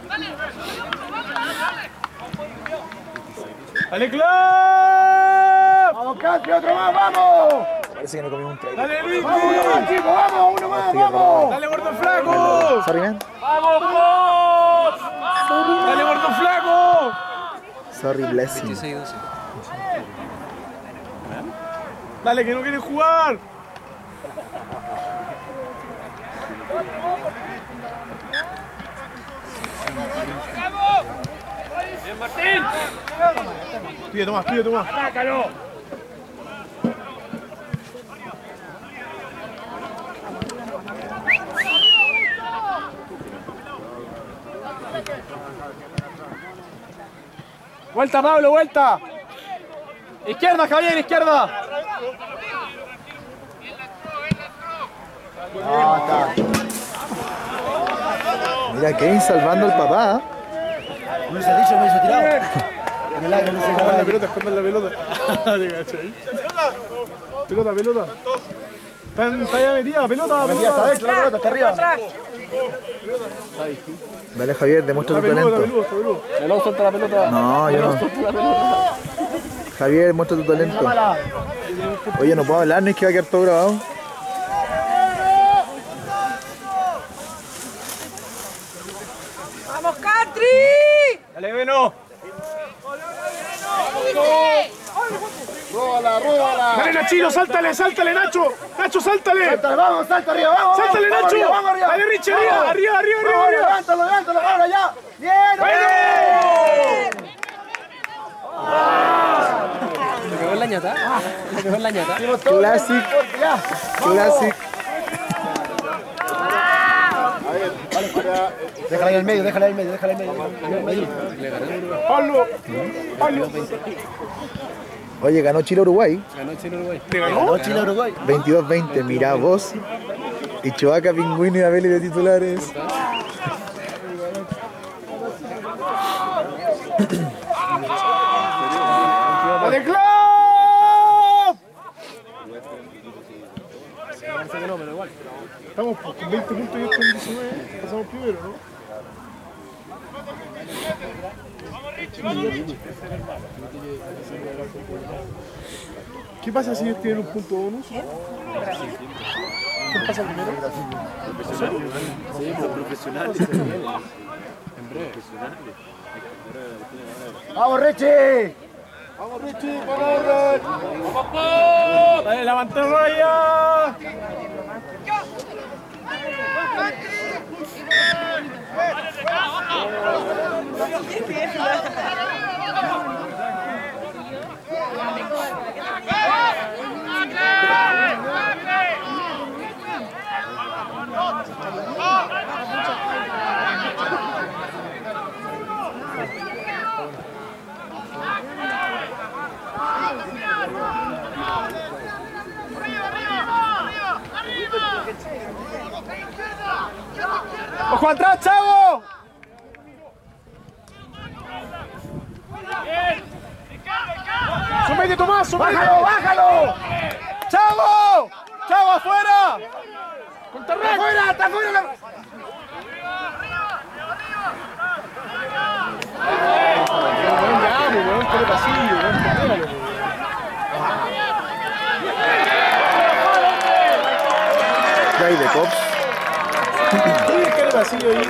¡Dale, Club! ¡Vamos, Casi! ¡Otro más, vamos! Parece que no comimos un trailer. ¡Dale, Luis! ¡Vamos, uno más, chicos! ¡Vamos, uno más, vamos! ¡Dale, gordo flaco! Sorry, man. ¡Vamos, vos! ¡Dale, gordo flaco! Sorry, blessing. 26-12. ¡Dale, que no quieren jugar! ¡Bien, Martín! Pide, Tomás, pide, Tomás. ¡Sácalo! ¡Vuelta, Pablo, vuelta! ¡Izquierda, Javier, izquierda! Mira, Kevin salvando al papá. Me hubiese dicho, me hubiese tirado. En el aire, no sé Escondan la pelota, escondan la pelota. Pelota, pelota. Está ya metida, pelota, metida, está dentro, la pelota, está arriba. Dale, Javier, demuestra tu Está peludo, talento. está peludo. Melón, suelta la pelota. No, yo no. Javier, muestra tu talento. Oye, no puedo hablar, no es que va a quedar todo grabado. Dale, Beno. Róbala. Dale, Nachito, sáltale, Nacho. Nacho, sáltale. Vamos, salta arriba, vamos. Sáltale, Vamos, Nacho. vamos arriba. Dale, Richie, arriba. Levántalo, ahora ya. Bien. ¿Le pegó en la ñata? Classic. Classic. Déjala ahí al medio. Pablo. Oye, ganó Chile-Uruguay. ¿Te ganó? Chile-Uruguay. 22-20. Mirá vos. Y Chovaca, Pingüino y Abeli de titulares. ¡Dale, Club! Estamos con 20 puntos y esto en 19. Pasamos primero, ¿no? ¿Qué pasa si ellos tienen un punto bonus? ¿Quién pasa primero? Sí, los profesionales. En breve. Vamos, Richie. ¡Vamos, ¡dale, la mantarraya! ¡Ojo atrás, Chavo! ¡Sumete, Tomás! ¡Sumete! ¡Bájalo! ¡Chavo! ¡Chavo, afuera! ¡Contarrec! ¡Está fuera! ¡Qué pasillo! Trae de Cops. ¿Qué pasillo ahí?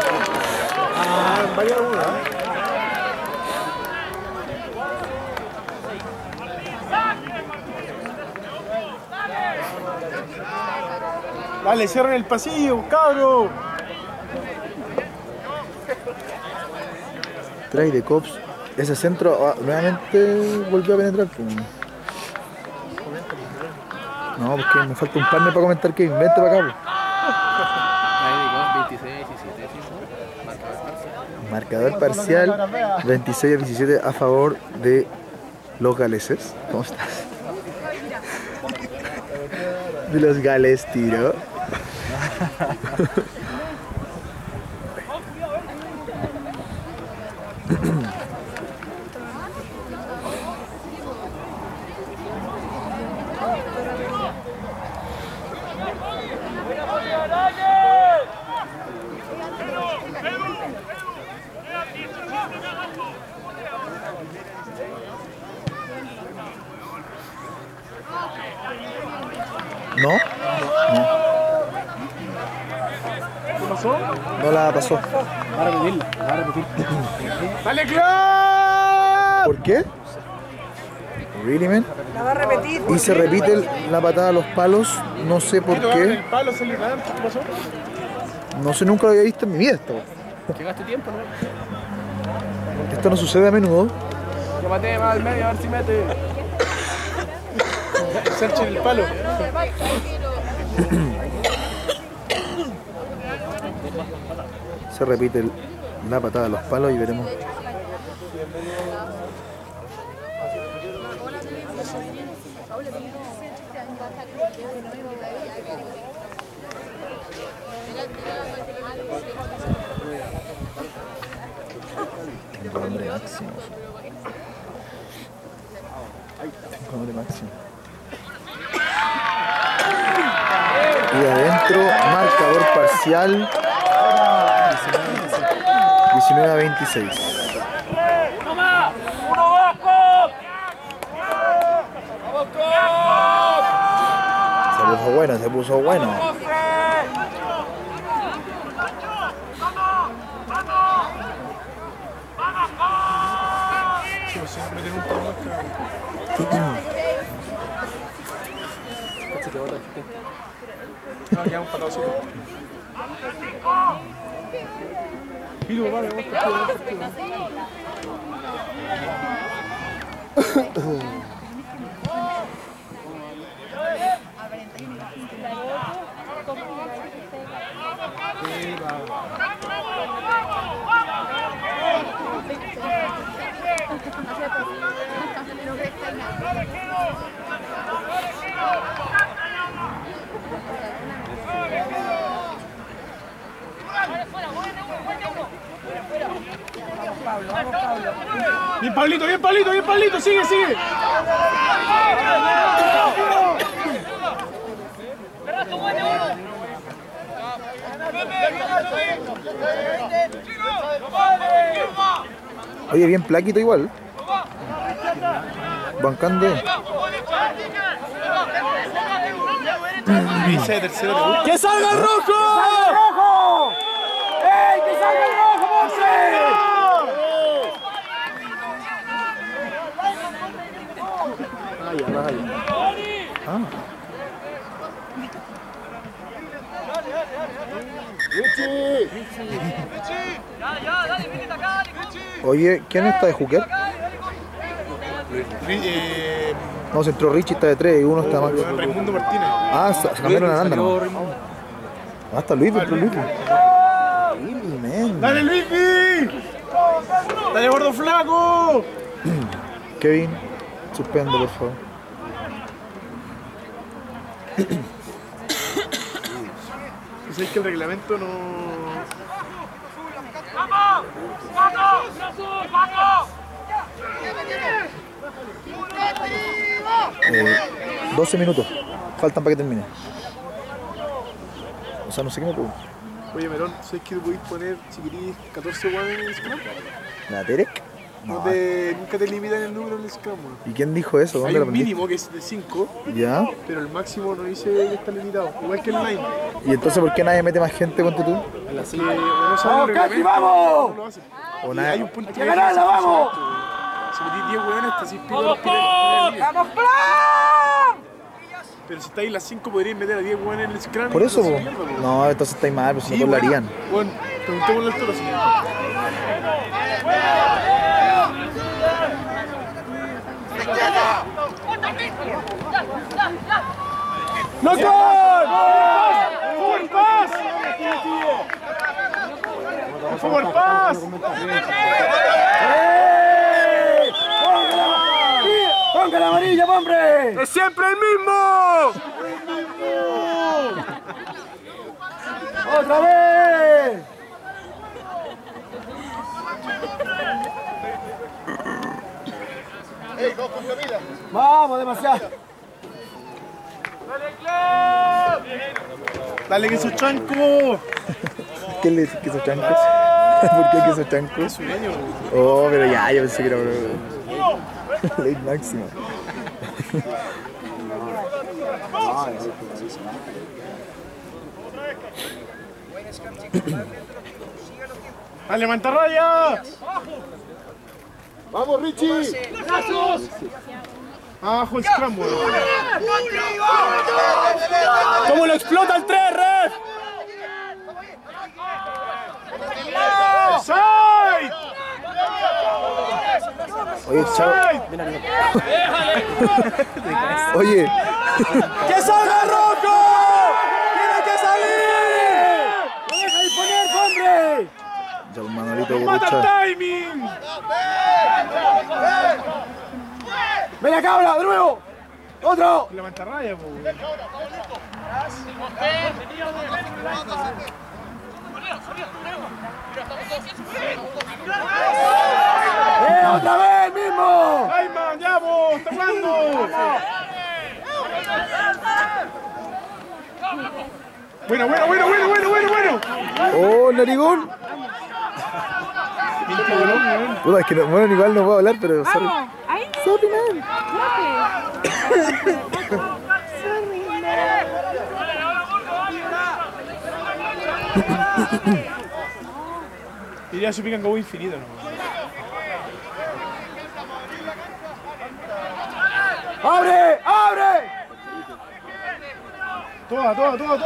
Vaya una. Dale, cierren el pasillo, cabro. Trae de Cops. Ese centro nuevamente volvió a penetrar. No, porque me falta un partner para comentar que vente para acá. Marcador parcial 26-17 a favor de los galeses. ¿Cómo estás? De los gales, tiro. ¿No? No. ¿Qué pasó? No la pasó. Va a repetir. ¡Dale, Club! ¿Por qué? Really, man? La va a repetir. Y se repite la patada a los palos. No sé por El qué. palo se le da. ¿Qué pasó? No sé, nunca lo había visto en mi vida esto. Llegaste tiempo, ¿no? Esto no sucede a menudo. Que matee más al medio a ver si mete. Sánchez el palo. Se repite la patada a los palos y veremos. Tengo hambre máximo. Tengo hambre máximo. Y adentro, marcador parcial 19-26. Se puso bueno. meter un poco más. No, quedamos para todos. Pido, vale, vos Bien Pablito, bien Pablito, bien Pablito, sigue, sigue. Oye, bien plaquito igual. Bancando. Dice tercero. ¡Que salga el rojo! ¡Ey, que salga el rojo, Monse! Oye, ¿quién está de hooker? No, se entró Richie, está de 3 y uno está Max. Raimundo Martínez. Ah, se cambiaron a Nanda, ¿no? Ah, está Luis, está Luis. ¡Dale, Luigi! ¡Dale, gordo flaco! Kevin, suspende, por favor. ¿Sabes que el reglamento no...? 12 minutos. Faltan para que termine. O sea, no sé qué me puedo. Oye, Merón, ¿sabes que podéis poner, si queréis, 14 guanes en el Scrum? ¿La Terek? No. Nunca te limitan el número en el Scrum. ¿Y quién dijo eso? Hay ¿Dónde lo un aprendiste? mínimo que es de 5, ¿Ya? pero el máximo no dice que está limitado. Igual que el line. ¿Y entonces por qué nadie mete más gente con tú? ¡Vamos, Caki, vamos! No lo hace. O Y nada. hay un punto ¡Que ganarla, vamos! Si metís 10 hueones, estás sin pico. ¡Vamos, plan! Pero si estáis las 5, podríais meter a 10 hueones en el Scrum. Por eso, po. Mierda, po. No, entonces estáis mal, pues si no, lo harían. Bueno, preguntémosle al toro, señor. ¡No gol! ¡Forward pass! ¡Forward pass! ¡Ponga la amarilla, hombre! ¡Es siempre el mismo! ¡Otra vez! ¡Vamos, demasiado! ¡Dale, que sos chanco! ¿Qué le dices que sos chanco? ¿Por qué que sos chanco? Es un año. Oh, pero ya, yo pensé que era ley máxima. ¡Dale, mantarraya! ¡Vamos, Richie! ¡Abajo el Scrum, weón! ¿Cómo lo explota el 3, ref? ¡Side! Oye, chao. Oye. ¡Que salga rojo! ¡Tiene que salir! ¡No deja disponer, hombre! Ya un Manolito que ¡Mata lucha. el timing! ¡Ven acá, ahora, de nuevo! ¡Otro! La mantarraya, po. ¡Otra vez, mismo! ¡Ay, man, ya, vos! ¡Está jugando! Bueno, bueno, bueno, bueno, bueno, bueno, bueno. ¡Oh, narigón! Puta, es que no, bueno, igual no puedo hablar, pero sorry. Sorry, man. Diría su pican como infinito, ¿no? ¡Abre! ¡Abre! Toma.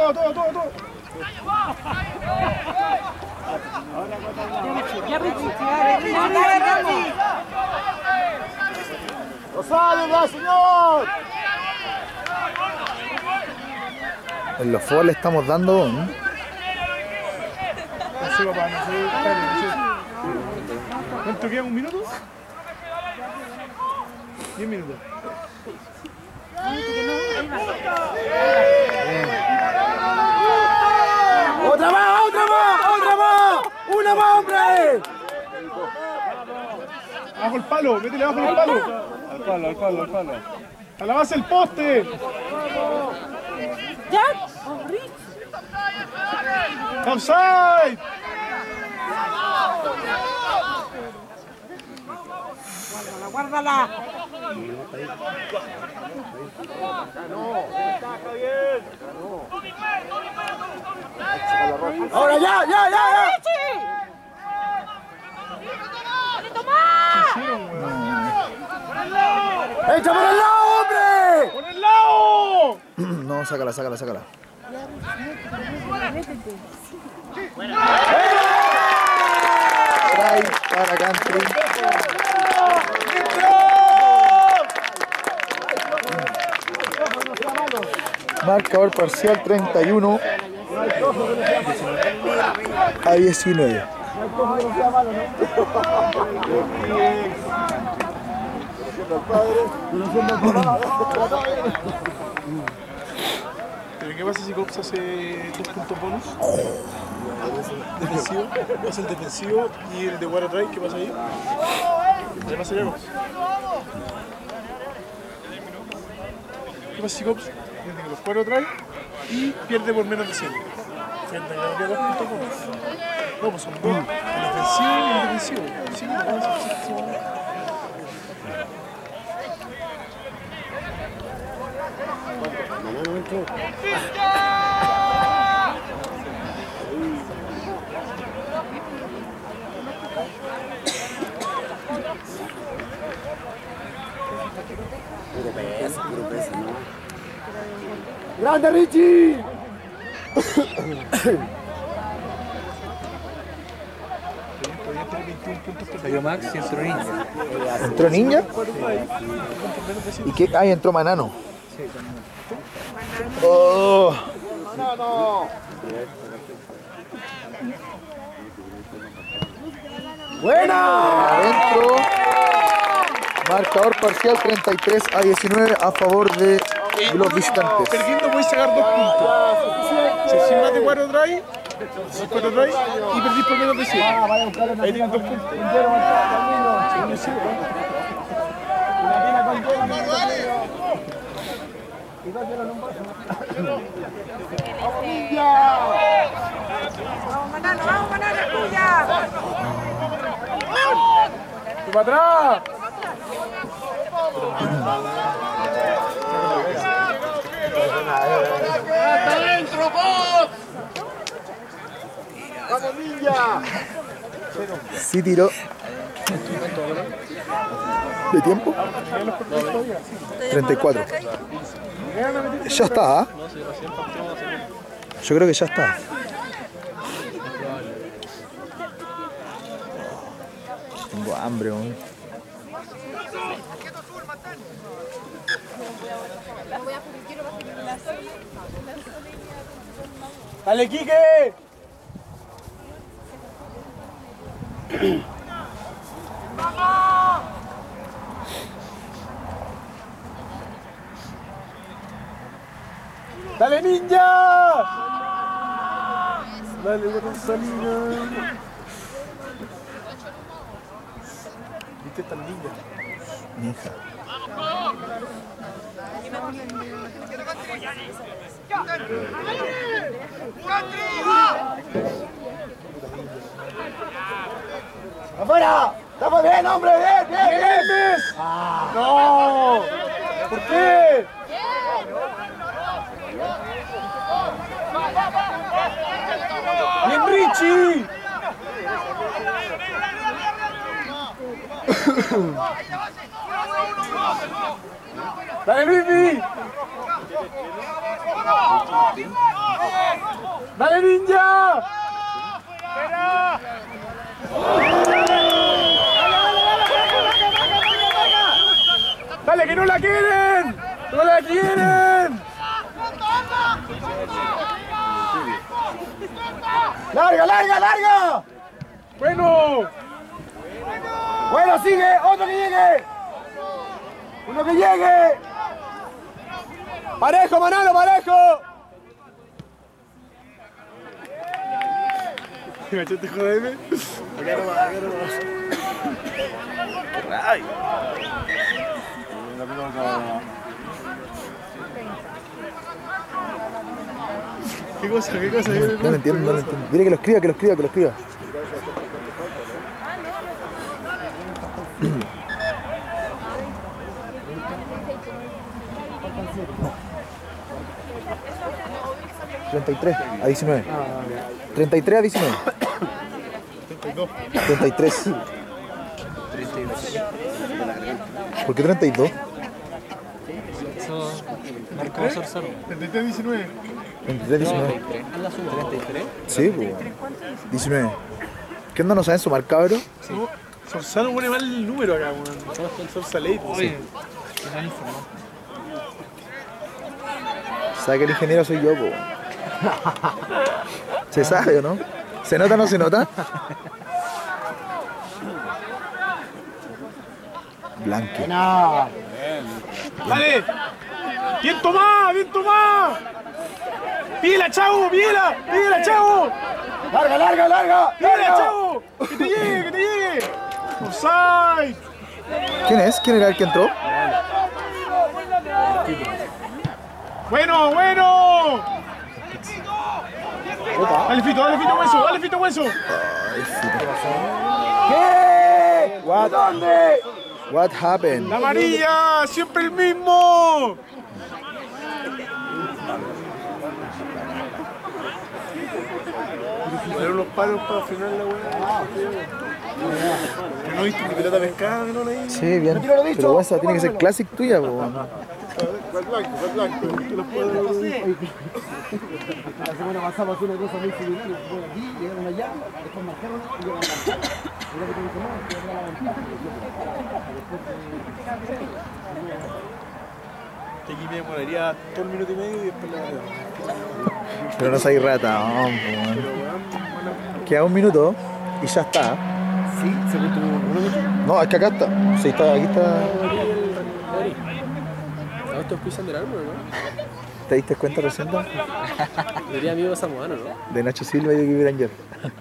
¡Rosario, señor! En los fútbol le estamos dando. No sé, papá, no sé. ¿Cuánto queda? ¿1 minuto? 10 minutos. ¡Otra más! ¡Una más, hombre! Bajo el palo, métele bajo el palo. Al palo. A la base del poste. ¿Ya? ¡Offside! Guárdala. ¡Ahora ya! ¡Echa por el lado, hombre! ¡Por el lado! No, sácala. Try para Country. Marcador parcial 31 a 19. ¿Pero qué pasa si Cops hace 2 puntos bonus? Defensivo, hace el defensivo y el de Water Drive, ¿qué pasa ahí? ¿Qué pasa a Cops? ¿Qué pasa si Cops tiene que los 4 Drive y pierde por menos de 100? Frente a que habría 2 puntos bonus. No, pues son 2, el ofensivo y el defensivo. Sí, no, Puro peso, ¿no? ¡Grande, Richie! Salió Max y entró Ninja. ¿Entró Ninja? ¿Y qué? Ah, entró Manano. Oh. ¡Buena! Adentro. Marcador parcial 33 a 19 a favor de los visitantes. Perdiendo puedes sacar 2 puntos. Si encima de 4 Drive, y perdís por menos de 100. Ahí tienes 2 puntos. Vamos, Manano, tuya. ¡Tú para atrás! ¡Hasta adentro, vos! ¡Vamos, Ninja! Sí tiró. ¿De tiempo? 34. Ya está, ¿ah? Yo creo que ya está. Tengo hambre, ¿no? ¡Dale, Quique! ¡Dale, Ninja! ¡Dale, Gonzalina! ¿Viste esta Ninja? Mi hija. ¡Afuera! ¡Estamos bien, hombre! ¡Bien! ¡No! ¿Por qué? ¡Bien, Richie! ¡Dale, Luismi! ¡Dale, Ninja! ¡Dale, que no la quieren! ¡No la quieren! ¡Larga, larga, larga! ¡Bueno! ¡Bueno, sigue! ¡Otro que llegue! ¡Uno que llegue! ¡Parejo, Manolo, parejo! ¿Cachaste, jodeme? Acá no va, acá no va. ¡Ay! ¿Qué cosa? ¿Qué cosa? No lo entiendo, no lo entiendo. Dile que lo escriba, que lo escriba, que lo escriba. $33 a 19. 33 a 19. 33. ¿Por qué 32? Eso marcó Sorsaro. 33 19. 23, 19. ¿33? Sí, pues. 19. ¿Qué onda? ¿No saben sumar, cabrón? No, Sorsano pone mal el número acá, weón. Estamos con Sorsalate. Oye, que están informados. ¿Sabe que el ingeniero soy yo, pues? ¿Se sabe o no? ¿Se nota o no se nota? Blanque. ¡Dale! ¡Viento más! ¡Viento más! ¡Pídela, chavo! ¡Pídela! ¡Pídela, chavo! ¡Larga, larga, larga! ¡Pídela, chavo! ¡Que te llegue! ¡Que te llegue! ¡Offside! ¿Quién es? ¿Quién era el que entró? ¡Bueno, bueno! Dale, Fito, hueso, dale, Fito, hueso. ¿Qué? ¿Dónde? What happened? ¡La amarilla! ¡Siempre el mismo! Fueron los palos para frenar la weá. ¿Que no viste mi pelota pescada? ¿Que no la hice? Sí, bien. Pero bueno, esa tiene que ser classic tuya, pues. ¿Cuál blanco? Te los puedo dar. La semana pasada pasó una cosa muy similar. Fueron aquí, llegaron allá, después marcaron y llegaron acá. Era que tengo que tomar, que era la ventaja. Aquí me demoraría todo el minuto y medio y después la verdad. Pero no soy rata, hombre. Queda un minuto y ya está. Sí, se me tuvo uno mucho. No, es que acá está. Sí, está, aquí está. ¿Estos pisan del árbol, no? ¿Te diste cuenta recién? Diría amigo samoano, ¿no? De Nacho Silva y de Vivi Granger.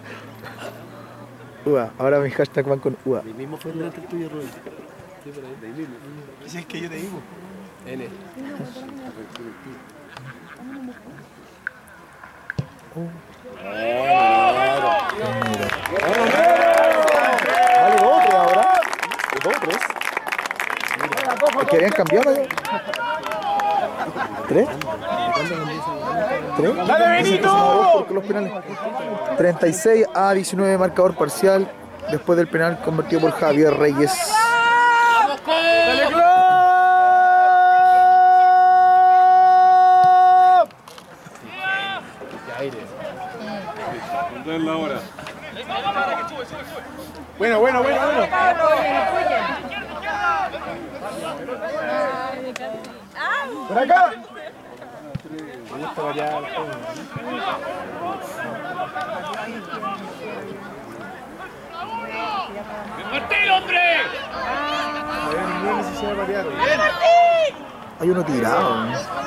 UA. Ahora mis hashtags van con UA. El mismo fue delante el tuyo, Rubén. Sí, por ahí. De ahí mismo. Si es que yo te digo. N. Vale, 2 ahora. 2 3. Es que habían cambiado. 3. 3. ¡Dale, Benito! Los penales. 36 a 19 marcador parcial. Después del penal convertido por Javier Reyes. ¡Dale, Club! En la hora. Bueno. ¡Por acá! Me gusta variar el juego. ¡Martín, hombre! No hay ninguna necesidad de variar. Hay uno tirado.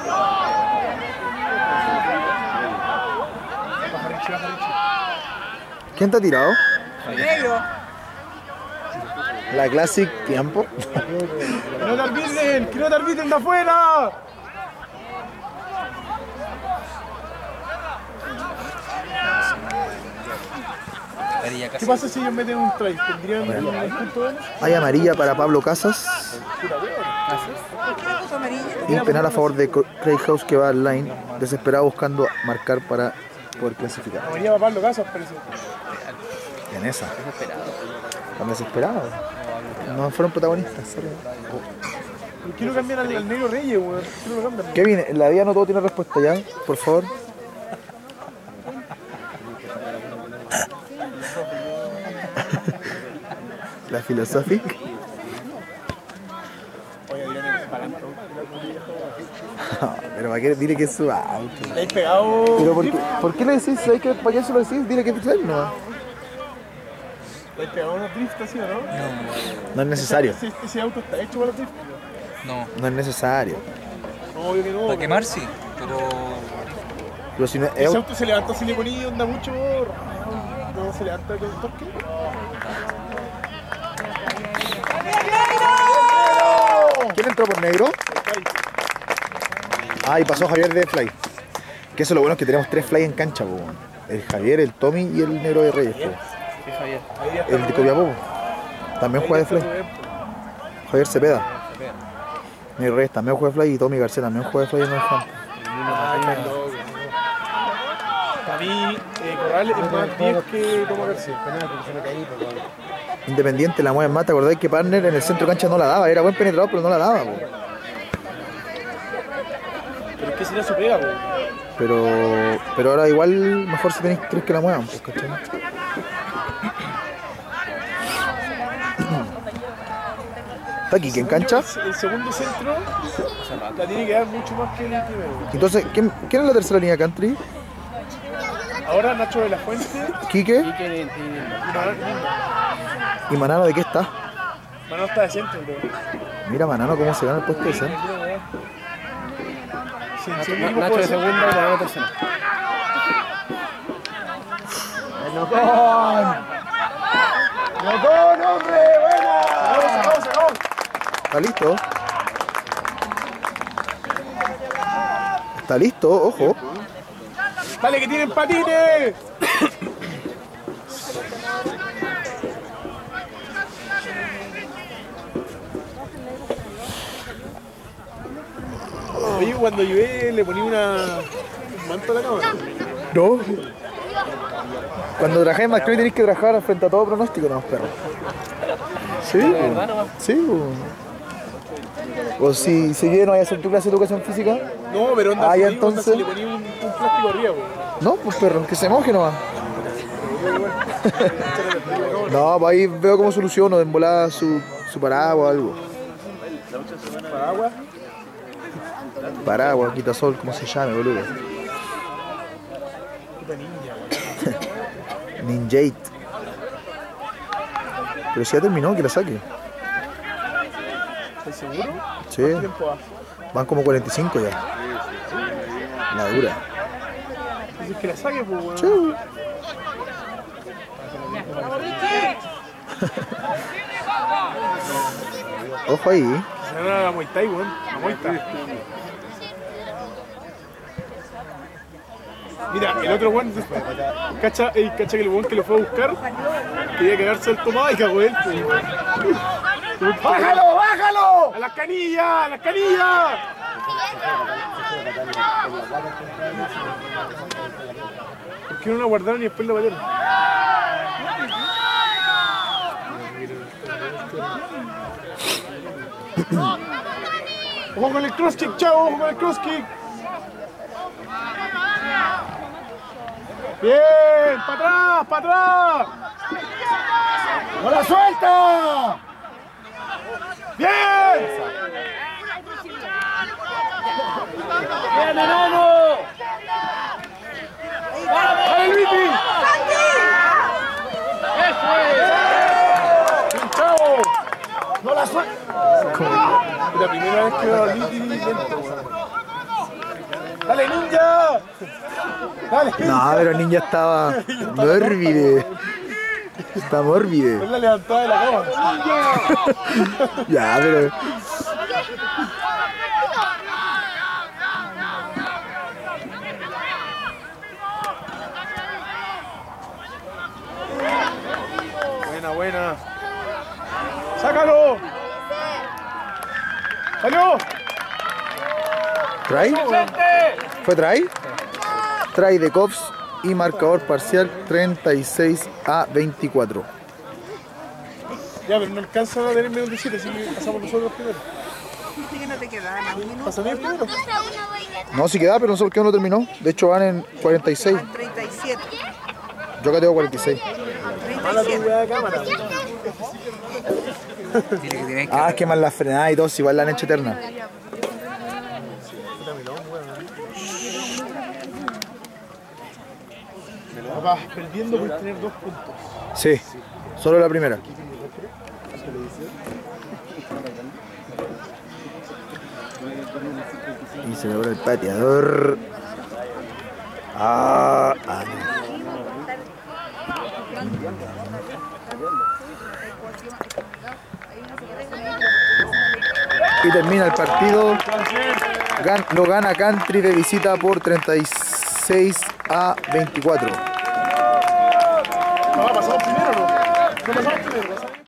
¿Quién está tirado? Negro. La Classic tiempo. ¡Que no te arbitren! ¡Que no te arbitren de afuera! ¿Qué pasa si ellos meten un try? ¿Tendrían un punto? Hay amarilla para Pablo Casas. Y penal a favor de Craig House que va al line, desesperado buscando marcar para poder clasificar. Amarilla para Pablo Casas, parece. En esa. Están desesperados. No fueron protagonistas. Solo. ¿Por qué no cambian al negro Reyes, weón? ¿Por qué no lo cambian? Kevin, en la vida no todo tiene respuesta ya, por favor. La filosófica. Pero ¿para qué? Dile que es su auto. ¿Le has pegado? Pero ¿por qué le decís? ¿Sabes qué? ¿Para qué se lo decís? Dile que es él nomás. ¿Le has pegado unos drift así o no? No es necesario. Ese auto está hecho para los drift. No es necesario. No, obvio que no. Para quemar sí, pero... Pero si no, Ese auto se levanta así de bonito, anda mucho. No se levanta con torque. ¿Quién entró por negro? Ah, y pasó Javier de Fly. Que eso es lo bueno, es que tenemos 3 Fly en cancha, po. El Javier, el Tommy y el negro de Reyes, po. Sí, Javier. El de Copiapó, po. También juega de Fly. Javier Cepeda. Negro Reyes también juega de Fly y Tommy García también juega de Fly en el campo. Para mí, Corrales es más 10 que Tomás García. Independiente, la mueve más. ¿Te acordás que Partner en el centro cancha no la daba? Era buen penetrador, pero no la daba, po. Pero es que si no se pega, po. Pero ahora igual mejor si tenéis 3 que la muevan, pues, ¿cachai? ¿Está aquí que en cancha? El segundo centro la tiene que dar mucho más que el primero. Entonces, ¿quién es la tercera línea country? Ahora Nacho de la Fuente ¿Quique? y ¿Y Manano de qué está? Manano está de centro, creo. Mira Manano cómo se gana el puesto de centro. Nacho de segunda y Manano de tercera. ¡Locón, hombre! ¡Buena! ¿Está listo? ¿Está listo? Ojo. ¡Dale que tienen patines! Oye, cuando llueve le ponía un manto a la cámara. No. Cuando trabajáis más creo que tenéis que trabajar frente a todo pronóstico, no, perro. Sí, sí. O si seguís no vaya a hacer tu clase de educación física. No, pero onda, ya si entonces. le ponía un plástico arriba, po. No, pues perro, que se moje nomás. No, pues ahí veo cómo soluciono, en volada su paraguas o algo. ¿Paraguas? Paraguas, quitasol, como se llame, boludo. Ninjate. Pero si ya terminó, que la saque. ¿Estás seguro? Sí. ¿Cuánto tiempo va? Van como 45 ya. La dura. Dices que la saque, pues, weón. Sí. Ojo ahí. Se van a la Muay Thai, weón. La Muay Thai. Mira, el otro weón, cacha que el weón que lo fue a buscar quería cagarse el tomado y cagó él. ¡Bájalo, bájalo! ¡A las canillas, a las canillas! ¿Por qué no la guardaron y después la patearon? ¡Ojo con el cross kick, chavo! ¡Ojo con el cross kick! ¡Bien! ¡Para atrás! ¡Para atrás! ¡No la suelta! ¡Bien! ¡Bien, enano! ¡Dale, Luigi! ¡Eso es! ¡Bien, chavo! ¡No la suelta! La primera vez que veo a Luigi lento. ¡Dale, ninja! ¡Dale! No, pero el ninja estaba mórbide. Está mórbide. Él la levantó de la cama. Ya, pero. Buena, buena. ¡Sácalo! ¡Salió! ¿Try? ¿Fue try? Try de Cops y marcador parcial 36-24. Ya, pero no alcanzan a tener menos de 7, así que pasamos nosotros primero. dijiste que no te quedaban a un minuto. Pasa bien primero. No, sí queda, pero no sé por qué no terminó. De hecho van en 46. Al 37. Yo acá tengo 46. Mala tu 37. weá de cámara. Ah, es que más la frenada y todo, igual la han hecho eterna. Vas perdiendo por tener 2 puntos. Sí, solo la primera. Y se logra el pateador. No. Y termina el partido. Lo gana Country de visita por 36-24. ¿Pasamos primero o no? ¿No pasamos primero?